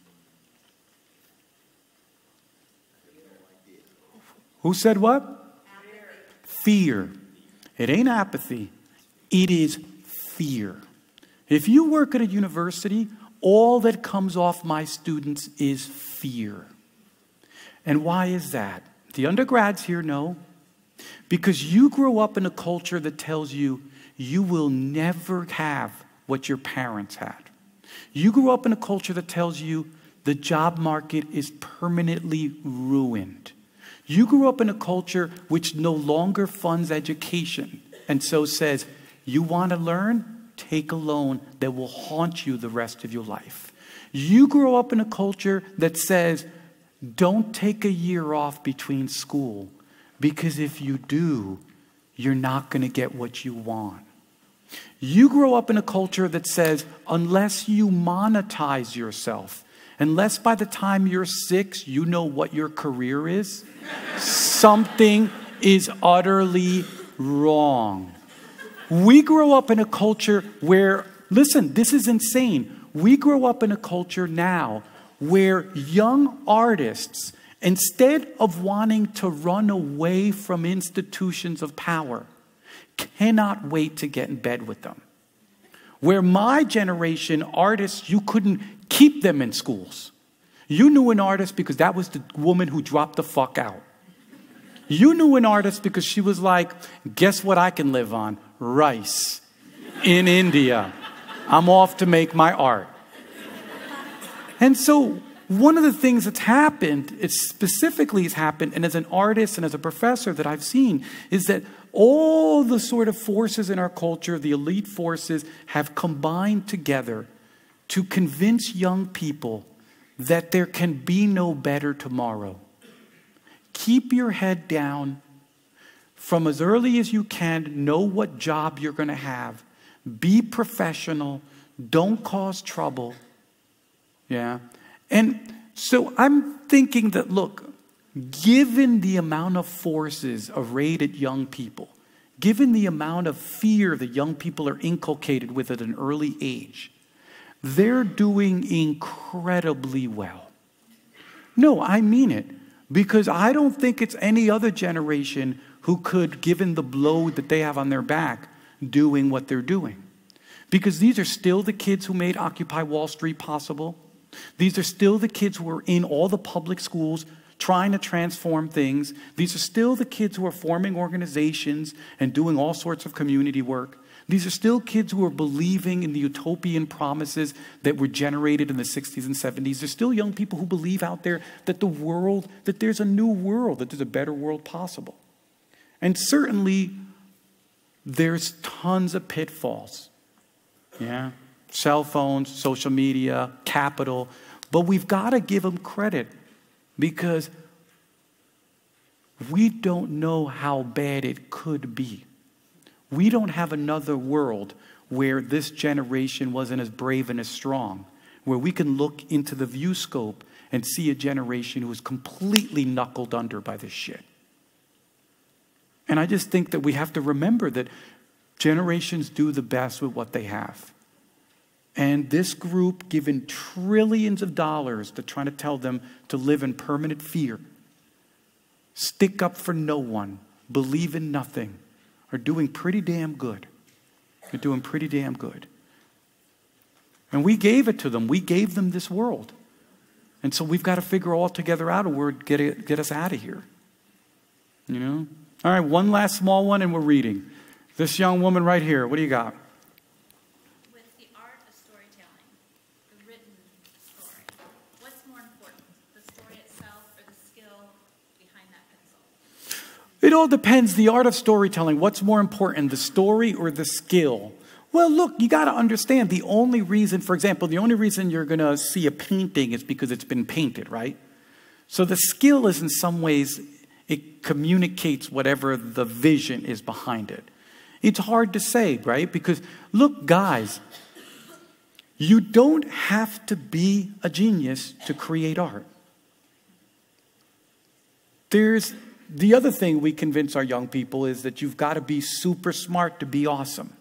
Who said what? Fear. It ain't apathy. It is fear. If you work at a university, all that comes off my students is fear. And why is that? The undergrads here know. Because you grow up in a culture that tells you you will never have what your parents had. You grew up in a culture that tells you the job market is permanently ruined. You grew up in a culture which no longer funds education and so says, you want to learn? Take a loan that will haunt you the rest of your life. You grow up in a culture that says, don't take a year off between school, because if you do, you're not going to get what you want. You grow up in a culture that says, unless you monetize yourself, unless by the time you're six, you know what your career is, something is utterly wrong. We grow up in a culture where, listen, this is insane. We grow up in a culture now where young artists, instead of wanting to run away from institutions of power, cannot wait to get in bed with them. Where my generation, artists, you couldn't keep them in schools. You knew an artist because that was the woman who dropped the fuck out. You knew an artist because she was like, guess what I can live on? Rice in India. I'm off to make my art. And so one of the things that's happened, it specifically has happened, and as an artist and as a professor that I've seen, is that all the sort of forces in our culture, the elite forces, have combined together to convince young people that there can be no better tomorrow. Keep your head down. From as early as you can, know what job you're going to have. Be professional. Don't cause trouble. Yeah. And so I'm thinking that, look, given the amount of forces arrayed at young people, given the amount of fear that young people are inculcated with at an early age, they're doing incredibly well. No, I mean it. Because I don't think it's any other generation who could, given the blow that they have on their back, doing what they're doing. Because these are still the kids who made Occupy Wall Street possible. These are still the kids who are in all the public schools trying to transform things. These are still the kids who are forming organizations and doing all sorts of community work. These are still kids who are believing in the utopian promises that were generated in the sixties and seventies. There's still young people who believe out there that the world, that there's a new world, that there's a better world possible. And certainly, there's tons of pitfalls. Yeah, cell phones, social media, capital. But we've got to give them credit. Because we don't know how bad it could be. We don't have another world where this generation wasn't as brave and as strong, where we can look into the view scope and see a generation who was completely knuckled under by this shit. And I just think that we have to remember that generations do the best with what they have. And this group, given trillions of dollars to try to tell them to live in permanent fear, stick up for no one, believe in nothing, are doing pretty damn good. They're doing pretty damn good. And we gave it to them. We gave them this world. And so we've got to figure all together out a word, get it, get us out of here. You know? All right, one last small one and we're reading. This young woman right here, what do you got? With the art of storytelling, the written story, what's more important, the story itself or the skill behind that pencil? It all depends. The art of storytelling, what's more important, the story or the skill? Well, look, you got to understand the only reason, for example, the only reason you're going to see a painting is because it's been painted, right? So the skill is in some ways, it communicates whatever the vision is behind it. It's hard to say, right? Because look, guys, you don't have to be a genius to create art. There's the other thing we convince our young people is that you've got to be super smart to be awesome.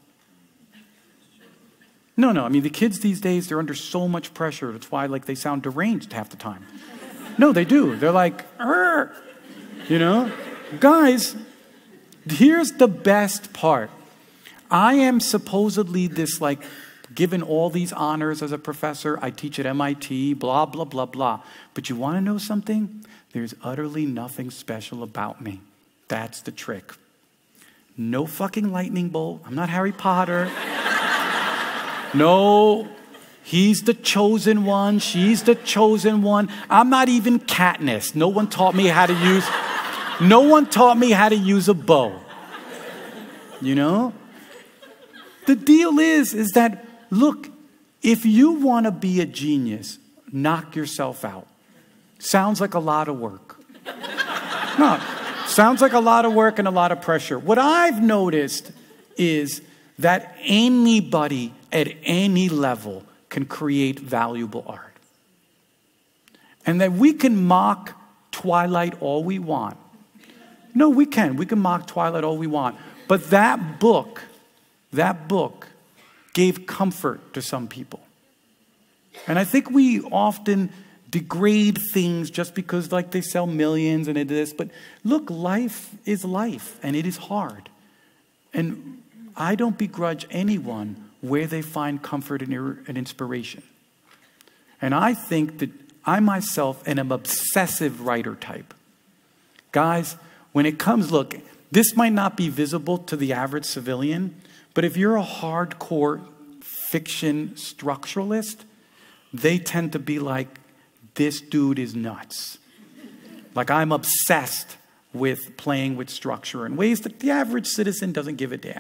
No, no. I mean, the kids these days, they're under so much pressure. That's why, like, they sound deranged half the time. No, they do. They're like, Arr! You know? Guys, here's the best part. I am supposedly this, like, given all these honors as a professor. I teach at M I T, blah, blah, blah, blah. But you want to know something? There's utterly nothing special about me. That's the trick. No fucking lightning bolt. I'm not Harry Potter. No, he's the chosen one. She's the chosen one. I'm not even Katniss. No one taught me how to use, no one taught me how to use a bow. You know? The deal is, is that, look, if you want to be a genius, knock yourself out. Sounds like a lot of work. No, sounds like a lot of work and a lot of pressure. What I've noticed is that anybody at any level can create valuable art. And that we can mock Twilight all we want. No, we can. We can mock Twilight all we want. But that book, that book gave comfort to some people. And I think we often degrade things just because, like, they sell millions and it is. But look, life is life and it is hard. And I don't begrudge anyone where they find comfort and inspiration. And I think that I myself am an obsessive writer type. Guys, when it comes, look, this might not be visible to the average civilian, but if you're a hardcore fiction structuralist, they tend to be like, this dude is nuts. Like, I'm obsessed with playing with structure in ways that the average citizen doesn't give a damn.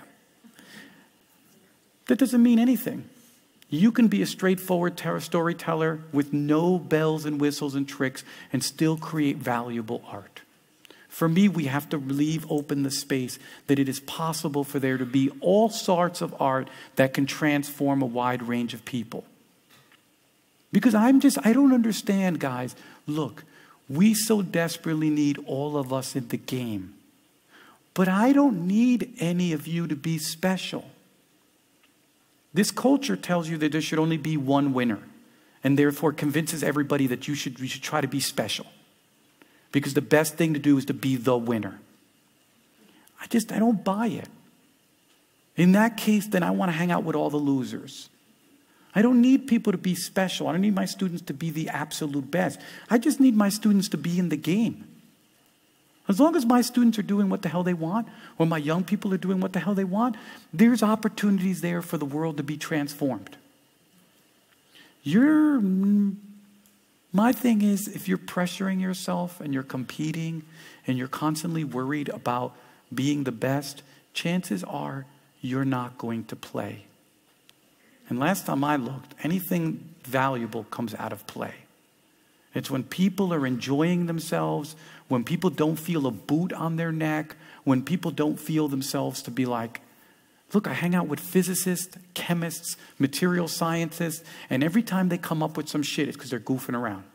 That doesn't mean anything. You can be a straightforward storyteller with no bells and whistles and tricks and still create valuable art. For me, we have to leave open the space that it is possible for there to be all sorts of art that can transform a wide range of people. Because I'm just, I don't understand, guys. Look, we so desperately need all of us in the game. But I don't need any of you to be special. This culture tells you that there should only be one winner, and therefore convinces everybody that you should, you should try to be special. Because the best thing to do is to be the winner. I just, I don't buy it. In that case, then I want to hang out with all the losers. I don't need people to be special. I don't need my students to be the absolute best. I just need my students to be in the game. As long as my students are doing what the hell they want, or my young people are doing what the hell they want, there's opportunities there for the world to be transformed. You're, my thing is, if you're pressuring yourself and you're competing and you're constantly worried about being the best, chances are you're not going to play. And last time I looked, anything valuable comes out of play. It's when people are enjoying themselves, when people don't feel a boot on their neck, when people don't feel themselves to be like, look, I hang out with physicists, chemists, material scientists, and every time they come up with some shit, it's because they're goofing around.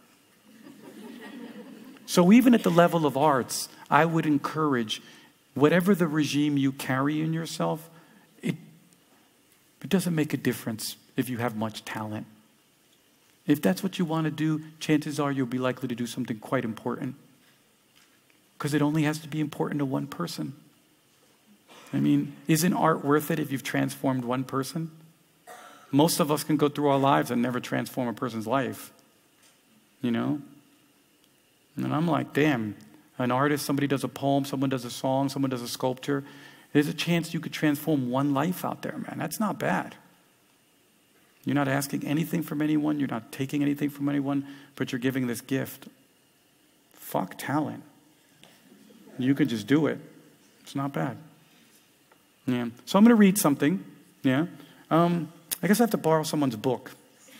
So even at the level of arts, I would encourage whatever the regime you carry in yourself, it, it doesn't make a difference if you have much talent. If that's what you want to do, chances are you'll be likely to do something quite important. Because it only has to be important to one person. I mean, isn't art worth it if you've transformed one person? Most of us can go through our lives and never transform a person's life. You know? And I'm like, damn, an artist, somebody does a poem, someone does a song, someone does a sculpture. There's a chance you could transform one life out there, man. That's not bad. You're not asking anything from anyone. You're not taking anything from anyone, but you're giving this gift. Fuck talent. You can just do it. It's not bad. Yeah. So I'm going to read something. Yeah. Um, I guess I have to borrow someone's book.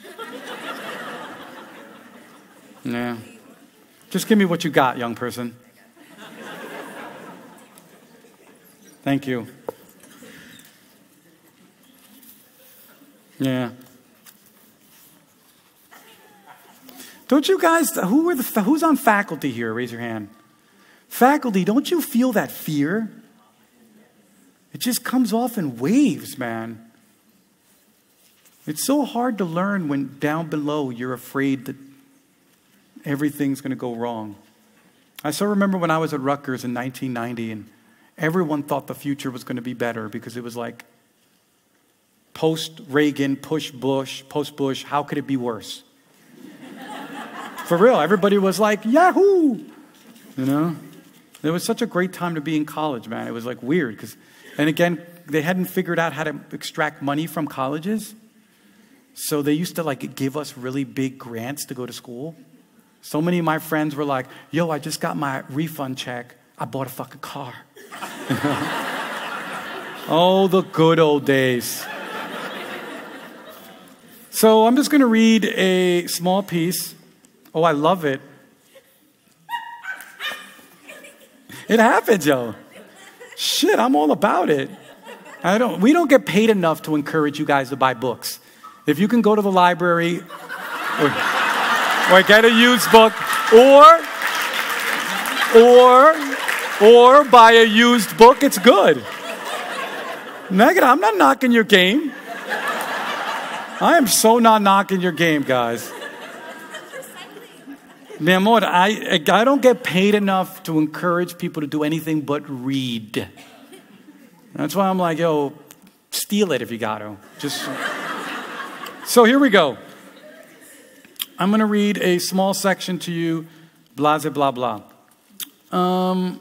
Yeah. Just give me what you got, young person. Thank you. Yeah. Don't you guys, who are the, who's on faculty here? Raise your hand. Faculty, don't you feel that fear? It just comes off in waves, man. It's so hard to learn when down below you're afraid that everything's going to go wrong. I still remember when I was at Rutgers in nineteen ninety and everyone thought the future was going to be better because it was like post-Reagan, push-Bush, post-Bush, how could it be worse? For real, everybody was like, Yahoo! You know? It was such a great time to be in college, man. It was like weird because, and again, they hadn't figured out how to extract money from colleges. So they used to like give us really big grants to go to school. So many of my friends were like, yo, I just got my refund check. I bought a fucking car. Oh, the good old days. So I'm just going to read a small piece. Oh, I love it. It happens, yo. Shit, I'm all about it. I don't. We don't get paid enough to encourage you guys to buy books. If you can go to the library or, or get a used book or, or, or buy a used book, it's good. Negative, I'm not knocking your game. I am so not knocking your game, guys. Mi amor, I, I don't get paid enough to encourage people to do anything but read. That's why I'm like, yo, steal it if you got to. Just. So here we go. I'm going to read a small section to you, blah, blah, blah. Um,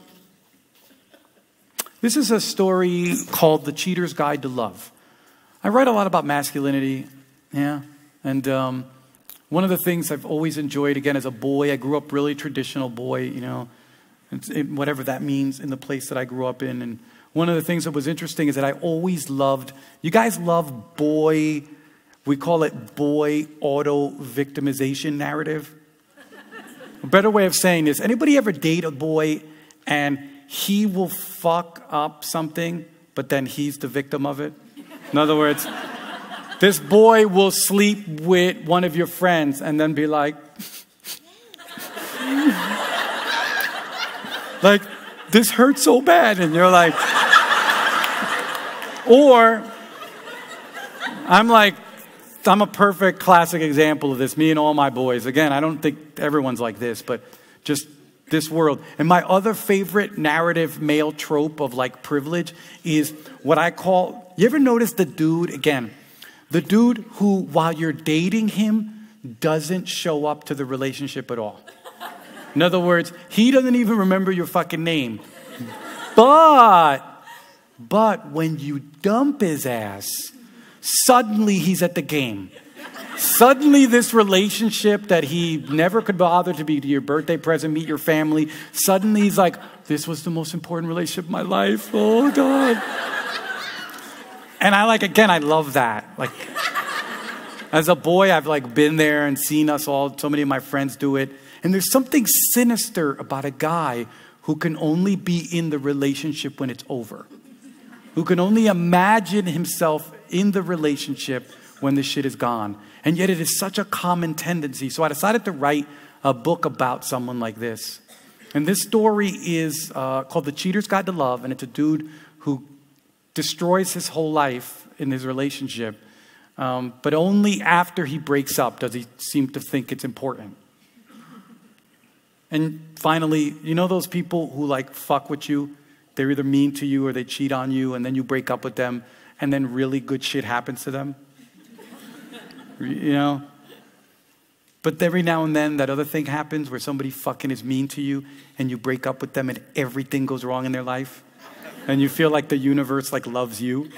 this is a story called The Cheater's Guide to Love. I write a lot about masculinity, yeah, and um, one of the things I've always enjoyed, again, as a boy, I grew up really traditional boy, you know, and whatever that means in the place that I grew up in. And one of the things that was interesting is that I always loved, you guys love boy, we call it boy auto-victimization narrative. A better way of saying this, anybody ever date a boy and he will fuck up something, but then he's the victim of it? In other words, this boy will sleep with one of your friends and then be like, like, this hurts so bad. And you're like, or I'm like, I'm a perfect classic example of this. Me and all my boys. Again, I don't think everyone's like this, but just this world. And my other favorite narrative male trope of like privilege is what I call, you ever notice the dude, again, the dude who, while you're dating him, doesn't show up to the relationship at all. In other words, he doesn't even remember your fucking name. But, but when you dump his ass, suddenly he's at the game. Suddenly this relationship that he never could bother to be your birthday present, meet your family, suddenly he's like, this was the most important relationship of my life. Oh, God. And I like, again, I love that. Like, As a boy, I've like been there and seen us all, so many of my friends do it. And there's something sinister about a guy who can only be in the relationship when it's over. Who can only imagine himself in the relationship when the shit is gone. And yet it is such a common tendency. So I decided to write a book about someone like this. And this story is uh, called The Cheater's Guide to Love. And it's a dude who destroys his whole life in his relationship. Um, but only after he breaks up does he seem to think it's important. And finally, you know those people who like fuck with you? They're either mean to you or they cheat on you, and then you break up with them, and then really good shit happens to them. You know? But every now and then that other thing happens where somebody fucking is mean to you and you break up with them and everything goes wrong in their life. And you feel like the universe like loves you.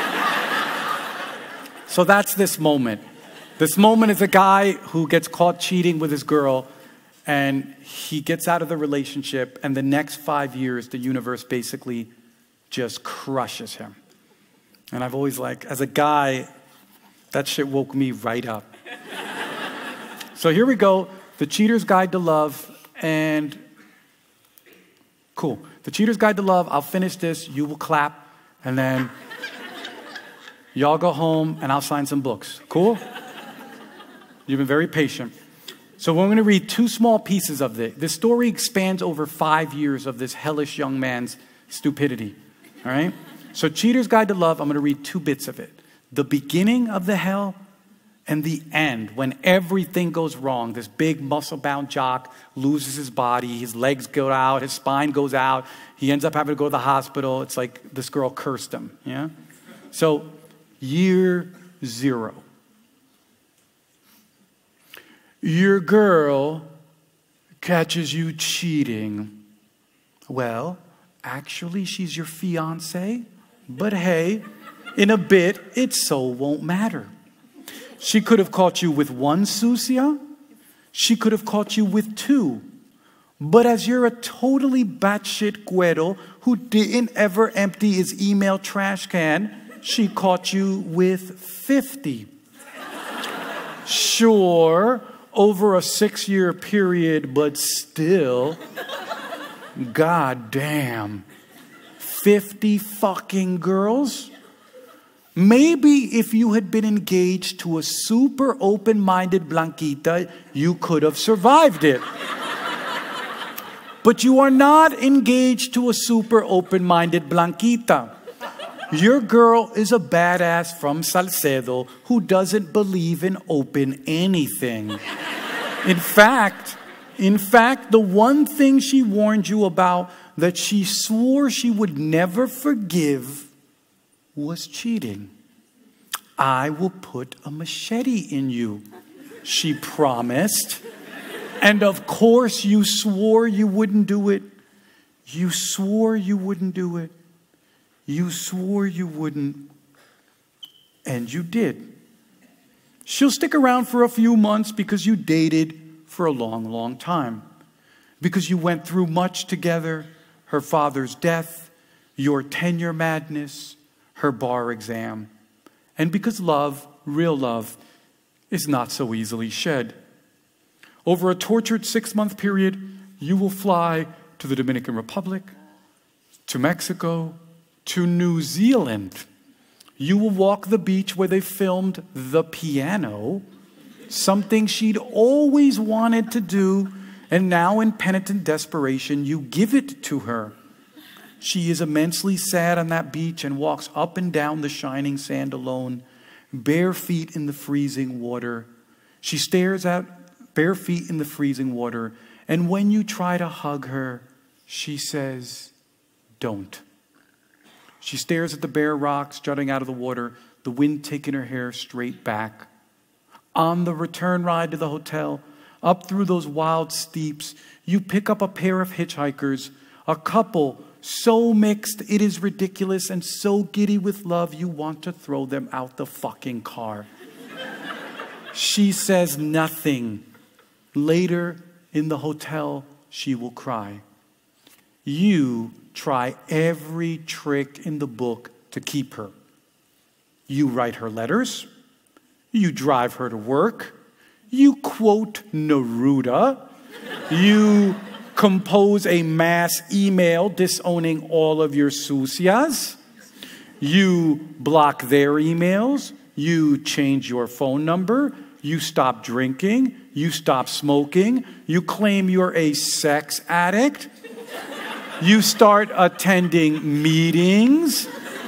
So that's this moment. This moment is a guy who gets caught cheating with his girl, and he gets out of the relationship, and the next five years, the universe basically just crushes him. And I've always like, as a guy, that shit woke me right up. So here we go, The Cheater's Guide to Love, and cool. The Cheater's Guide to Love, I'll finish this, you will clap, and then y'all go home, and I'll sign some books. Cool? You've been very patient. So we're going to read two small pieces of it. This story expands over five years of this hellish young man's stupidity. All right? So Cheater's Guide to Love, I'm going to read two bits of it. The beginning of the hell and the end, when everything goes wrong. This big muscle-bound jock loses his body. His legs go out. His spine goes out. He ends up having to go to the hospital. It's like this girl cursed him. Yeah? So year zero. Your girl catches you cheating. Well, actually, she's your fiancé. But hey, in a bit, it so won't matter. She could have caught you with one sucia. She could have caught you with two. But as you're a totally batshit güero who didn't ever empty his email trash can, she caught you with fifty. Sure, over a six-year period, but still, god damn, fifty fucking girls? Maybe if you had been engaged to a super open-minded Blanquita, you could have survived it. But you are not engaged to a super open-minded Blanquita. Your girl is a badass from Salcedo who doesn't believe in open anything. In fact, in fact, the one thing she warned you about that she swore she would never forgive was cheating. I will put a machete in you, she promised. And of course you swore you wouldn't do it. You swore you wouldn't do it. You swore you wouldn't, and you did. She'll stick around for a few months because you dated for a long, long time. Because you went through much together, her father's death, your tenure madness, her bar exam. And because love, real love, is not so easily shed. Over a tortured six-month period, you will fly to the Dominican Republic, to Mexico, to New Zealand. You will walk the beach where they filmed The Piano, something she'd always wanted to do, and now in penitent desperation, you give it to her. She is immensely sad on that beach and walks up and down the shining sand alone, bare feet in the freezing water. She stares at bare feet in the freezing water, and when you try to hug her, she says, don't. She stares at the bare rocks jutting out of the water, the wind taking her hair straight back. On the return ride to the hotel, up through those wild steeps, you pick up a pair of hitchhikers, a couple so mixed it is ridiculous and so giddy with love you want to throw them out the fucking car. She says nothing. Later in the hotel, she will cry. You try every trick in the book to keep her. You write her letters. You drive her to work. You quote Neruda. You compose a mass email disowning all of your sucias. You block their emails. You change your phone number. You stop drinking. You stop smoking. You claim you're a sex addict. You start attending meetings.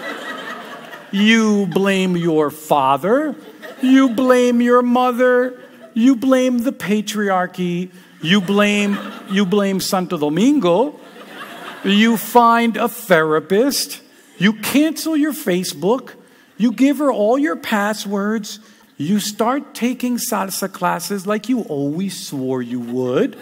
You blame your father. You blame your mother. You blame the patriarchy. You blame, you blame Santo Domingo. You find a therapist. You cancel your Facebook. You give her all your passwords. You start taking salsa classes like you always swore you would.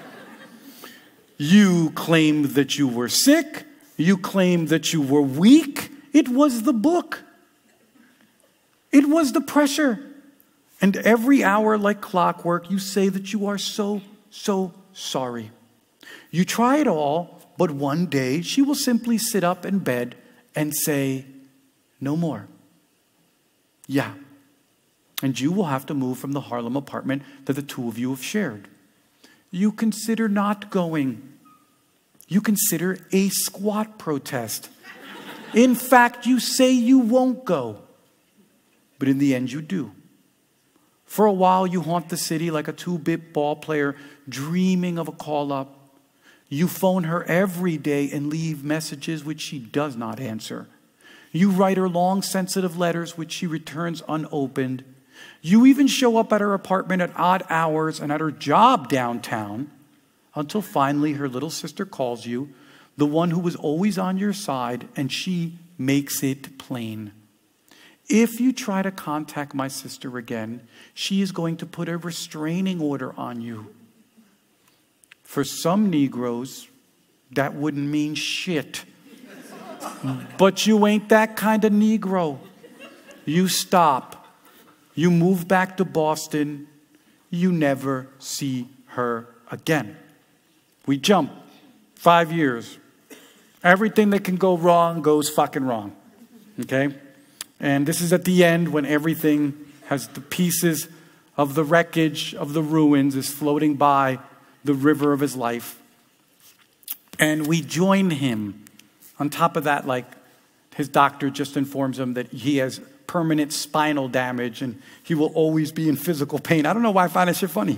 You claim that you were sick. You claim that you were weak. It was the book. It was the pressure. And every hour, like clockwork, you say that you are so, so sorry. You try it all, but one day she will simply sit up in bed and say, no more. Yeah. And you will have to move from the Harlem apartment that the two of you have shared. You consider not going. You consider a squat protest. In fact, you say you won't go. But in the end, you do. For a while, you haunt the city like a two-bit ball player dreaming of a call-up. You phone her every day and leave messages which she does not answer. You write her long, sensitive letters which she returns unopened. You even show up at her apartment at odd hours and at her job downtown until finally her little sister calls you, the one who was always on your side, and she makes it plain. If you try to contact my sister again, she is going to put a restraining order on you. For some Negroes, that wouldn't mean shit. But you ain't that kind of Negro. You stop. You move back to Boston. You never see her again. We jump five years. Everything that can go wrong goes fucking wrong. Okay? And this is at the end when everything has the pieces of the wreckage of the ruins is floating by the river of his life. And we join him. On top of that, like, his doctor just informs him that he has permanent spinal damage and he will always be in physical pain. I don't know why I find that shit funny.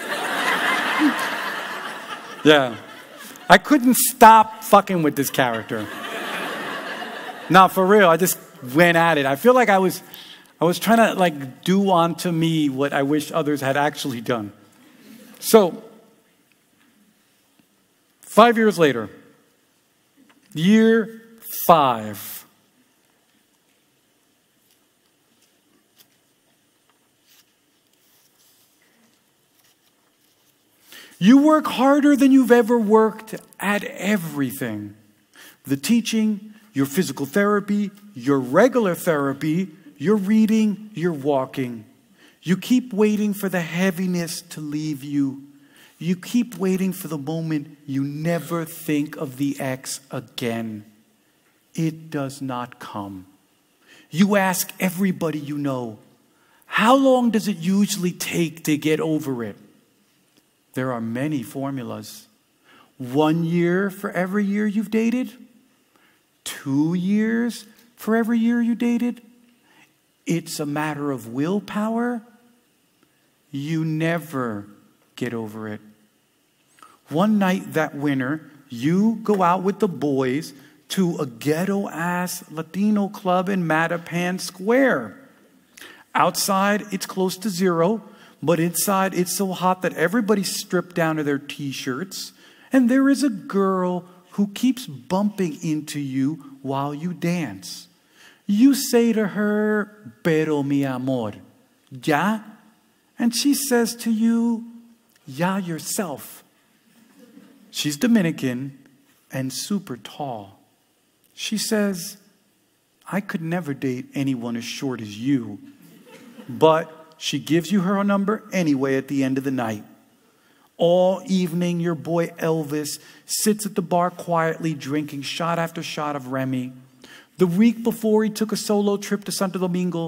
Yeah. I couldn't stop fucking with this character. No, for real. I just went at it. I feel like I was I was trying to like do onto me what I wish others had actually done. So, five years later, year five. You work harder than you've ever worked at everything. The teaching, your physical therapy, your regular therapy, your reading, your walking. You keep waiting for the heaviness to leave you. You keep waiting for the moment you never think of the ex again. It does not come. You ask everybody you know, how long does it usually take to get over it? There are many formulas. One year for every year you've dated? Two years for every year you dated? It's a matter of willpower. You never get over it. One night that winter, you go out with the boys to a ghetto-ass Latino club in Mattapan Square. Outside, it's close to zero, but inside, it's so hot that everybody's stripped down to their t-shirts, and there is a girl who keeps bumping into you while you dance. You say to her, pero mi amor, ya? And she says to you, ya yourself. She's Dominican and super tall. She says, I could never date anyone as short as you. But she gives you her number anyway at the end of the night. All evening, your boy Elvis sits at the bar quietly drinking shot after shot of Remy. The week before, he took a solo trip to Santo Domingo.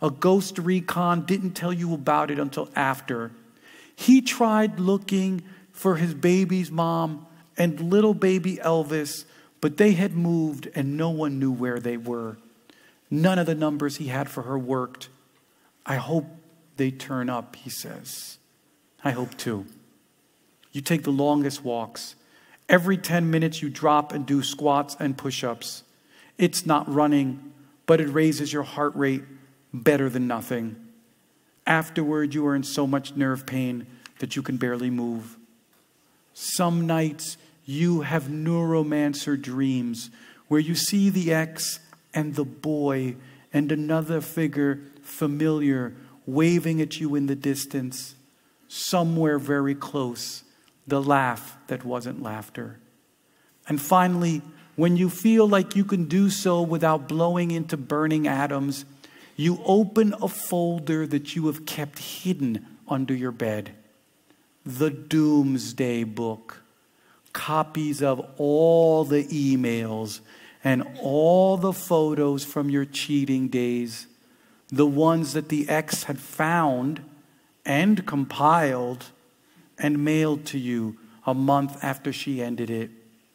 A ghost recon didn't tell you about it until after. He tried looking for his baby's mom and little baby Elvis, but they had moved and no one knew where they were. None of the numbers he had for her worked. I hope they turn up, he says. I hope too. You take the longest walks. Every ten minutes you drop and do squats and push-ups. It's not running, but it raises your heart rate better than nothing. Afterward, you are in so much nerve pain that you can barely move. Some nights you have neuromancer dreams where you see the ex and the boy and another figure familiar waving at you in the distance. Somewhere very close, the laugh that wasn't laughter. And finally, when you feel like you can do so without blowing into burning atoms, you open a folder that you have kept hidden under your bed. The Doomsday Book. Copies of all the emails and all the photos from your cheating days. The ones that the ex had found and compiled and mailed to you a month after she ended it.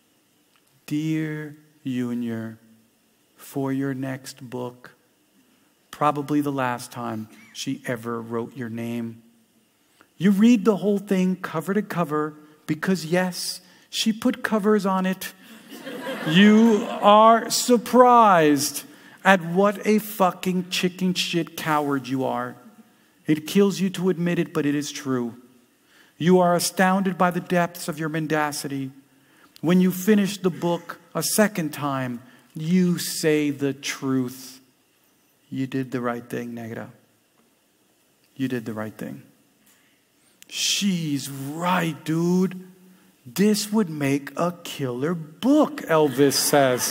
Dear Junior, for your next book, probably the last time she ever wrote your name. You read the whole thing cover to cover because, yes, she put covers on it. You are surprised at what a fucking chicken shit coward you are. It kills you to admit it, but it is true. You are astounded by the depths of your mendacity. When you finish the book a second time, you say the truth. You did the right thing, Negra. You did the right thing. She's right, dude. This would make a killer book, Elvis says.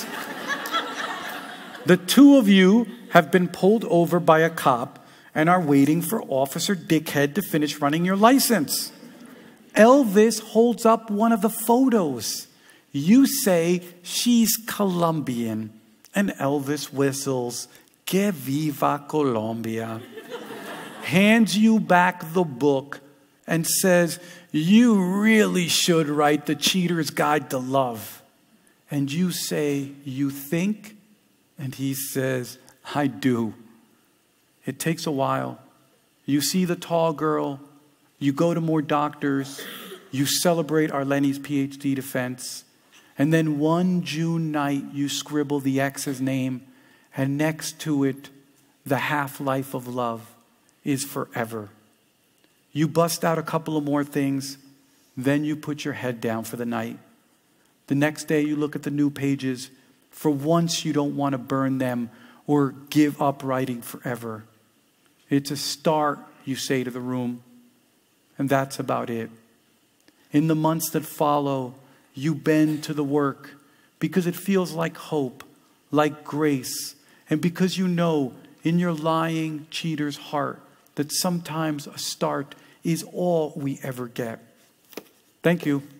The two of you have been pulled over by a cop and are waiting for Officer Dickhead to finish running your license. Elvis holds up one of the photos. You say she's Colombian, and Elvis whistles, Que viva Colombia. Hands you back the book and says, you really should write The Cheater's Guide to Love. And you say, you think? And he says, I do. It takes a while. You see the tall girl. You go to more doctors. You celebrate Arlene's P H D defense. And then one June night, you scribble the ex's name. And next to it, the half-life of love is forever. You bust out a couple of more things. Then you put your head down for the night. The next day, you look at the new pages. For once, you don't want to burn them or give up writing forever. It's a start, you say to the room. And that's about it. In the months that follow, you bend to the work because it feels like hope, like grace, and because you know in your lying cheater's heart that sometimes a start is all we ever get. Thank you.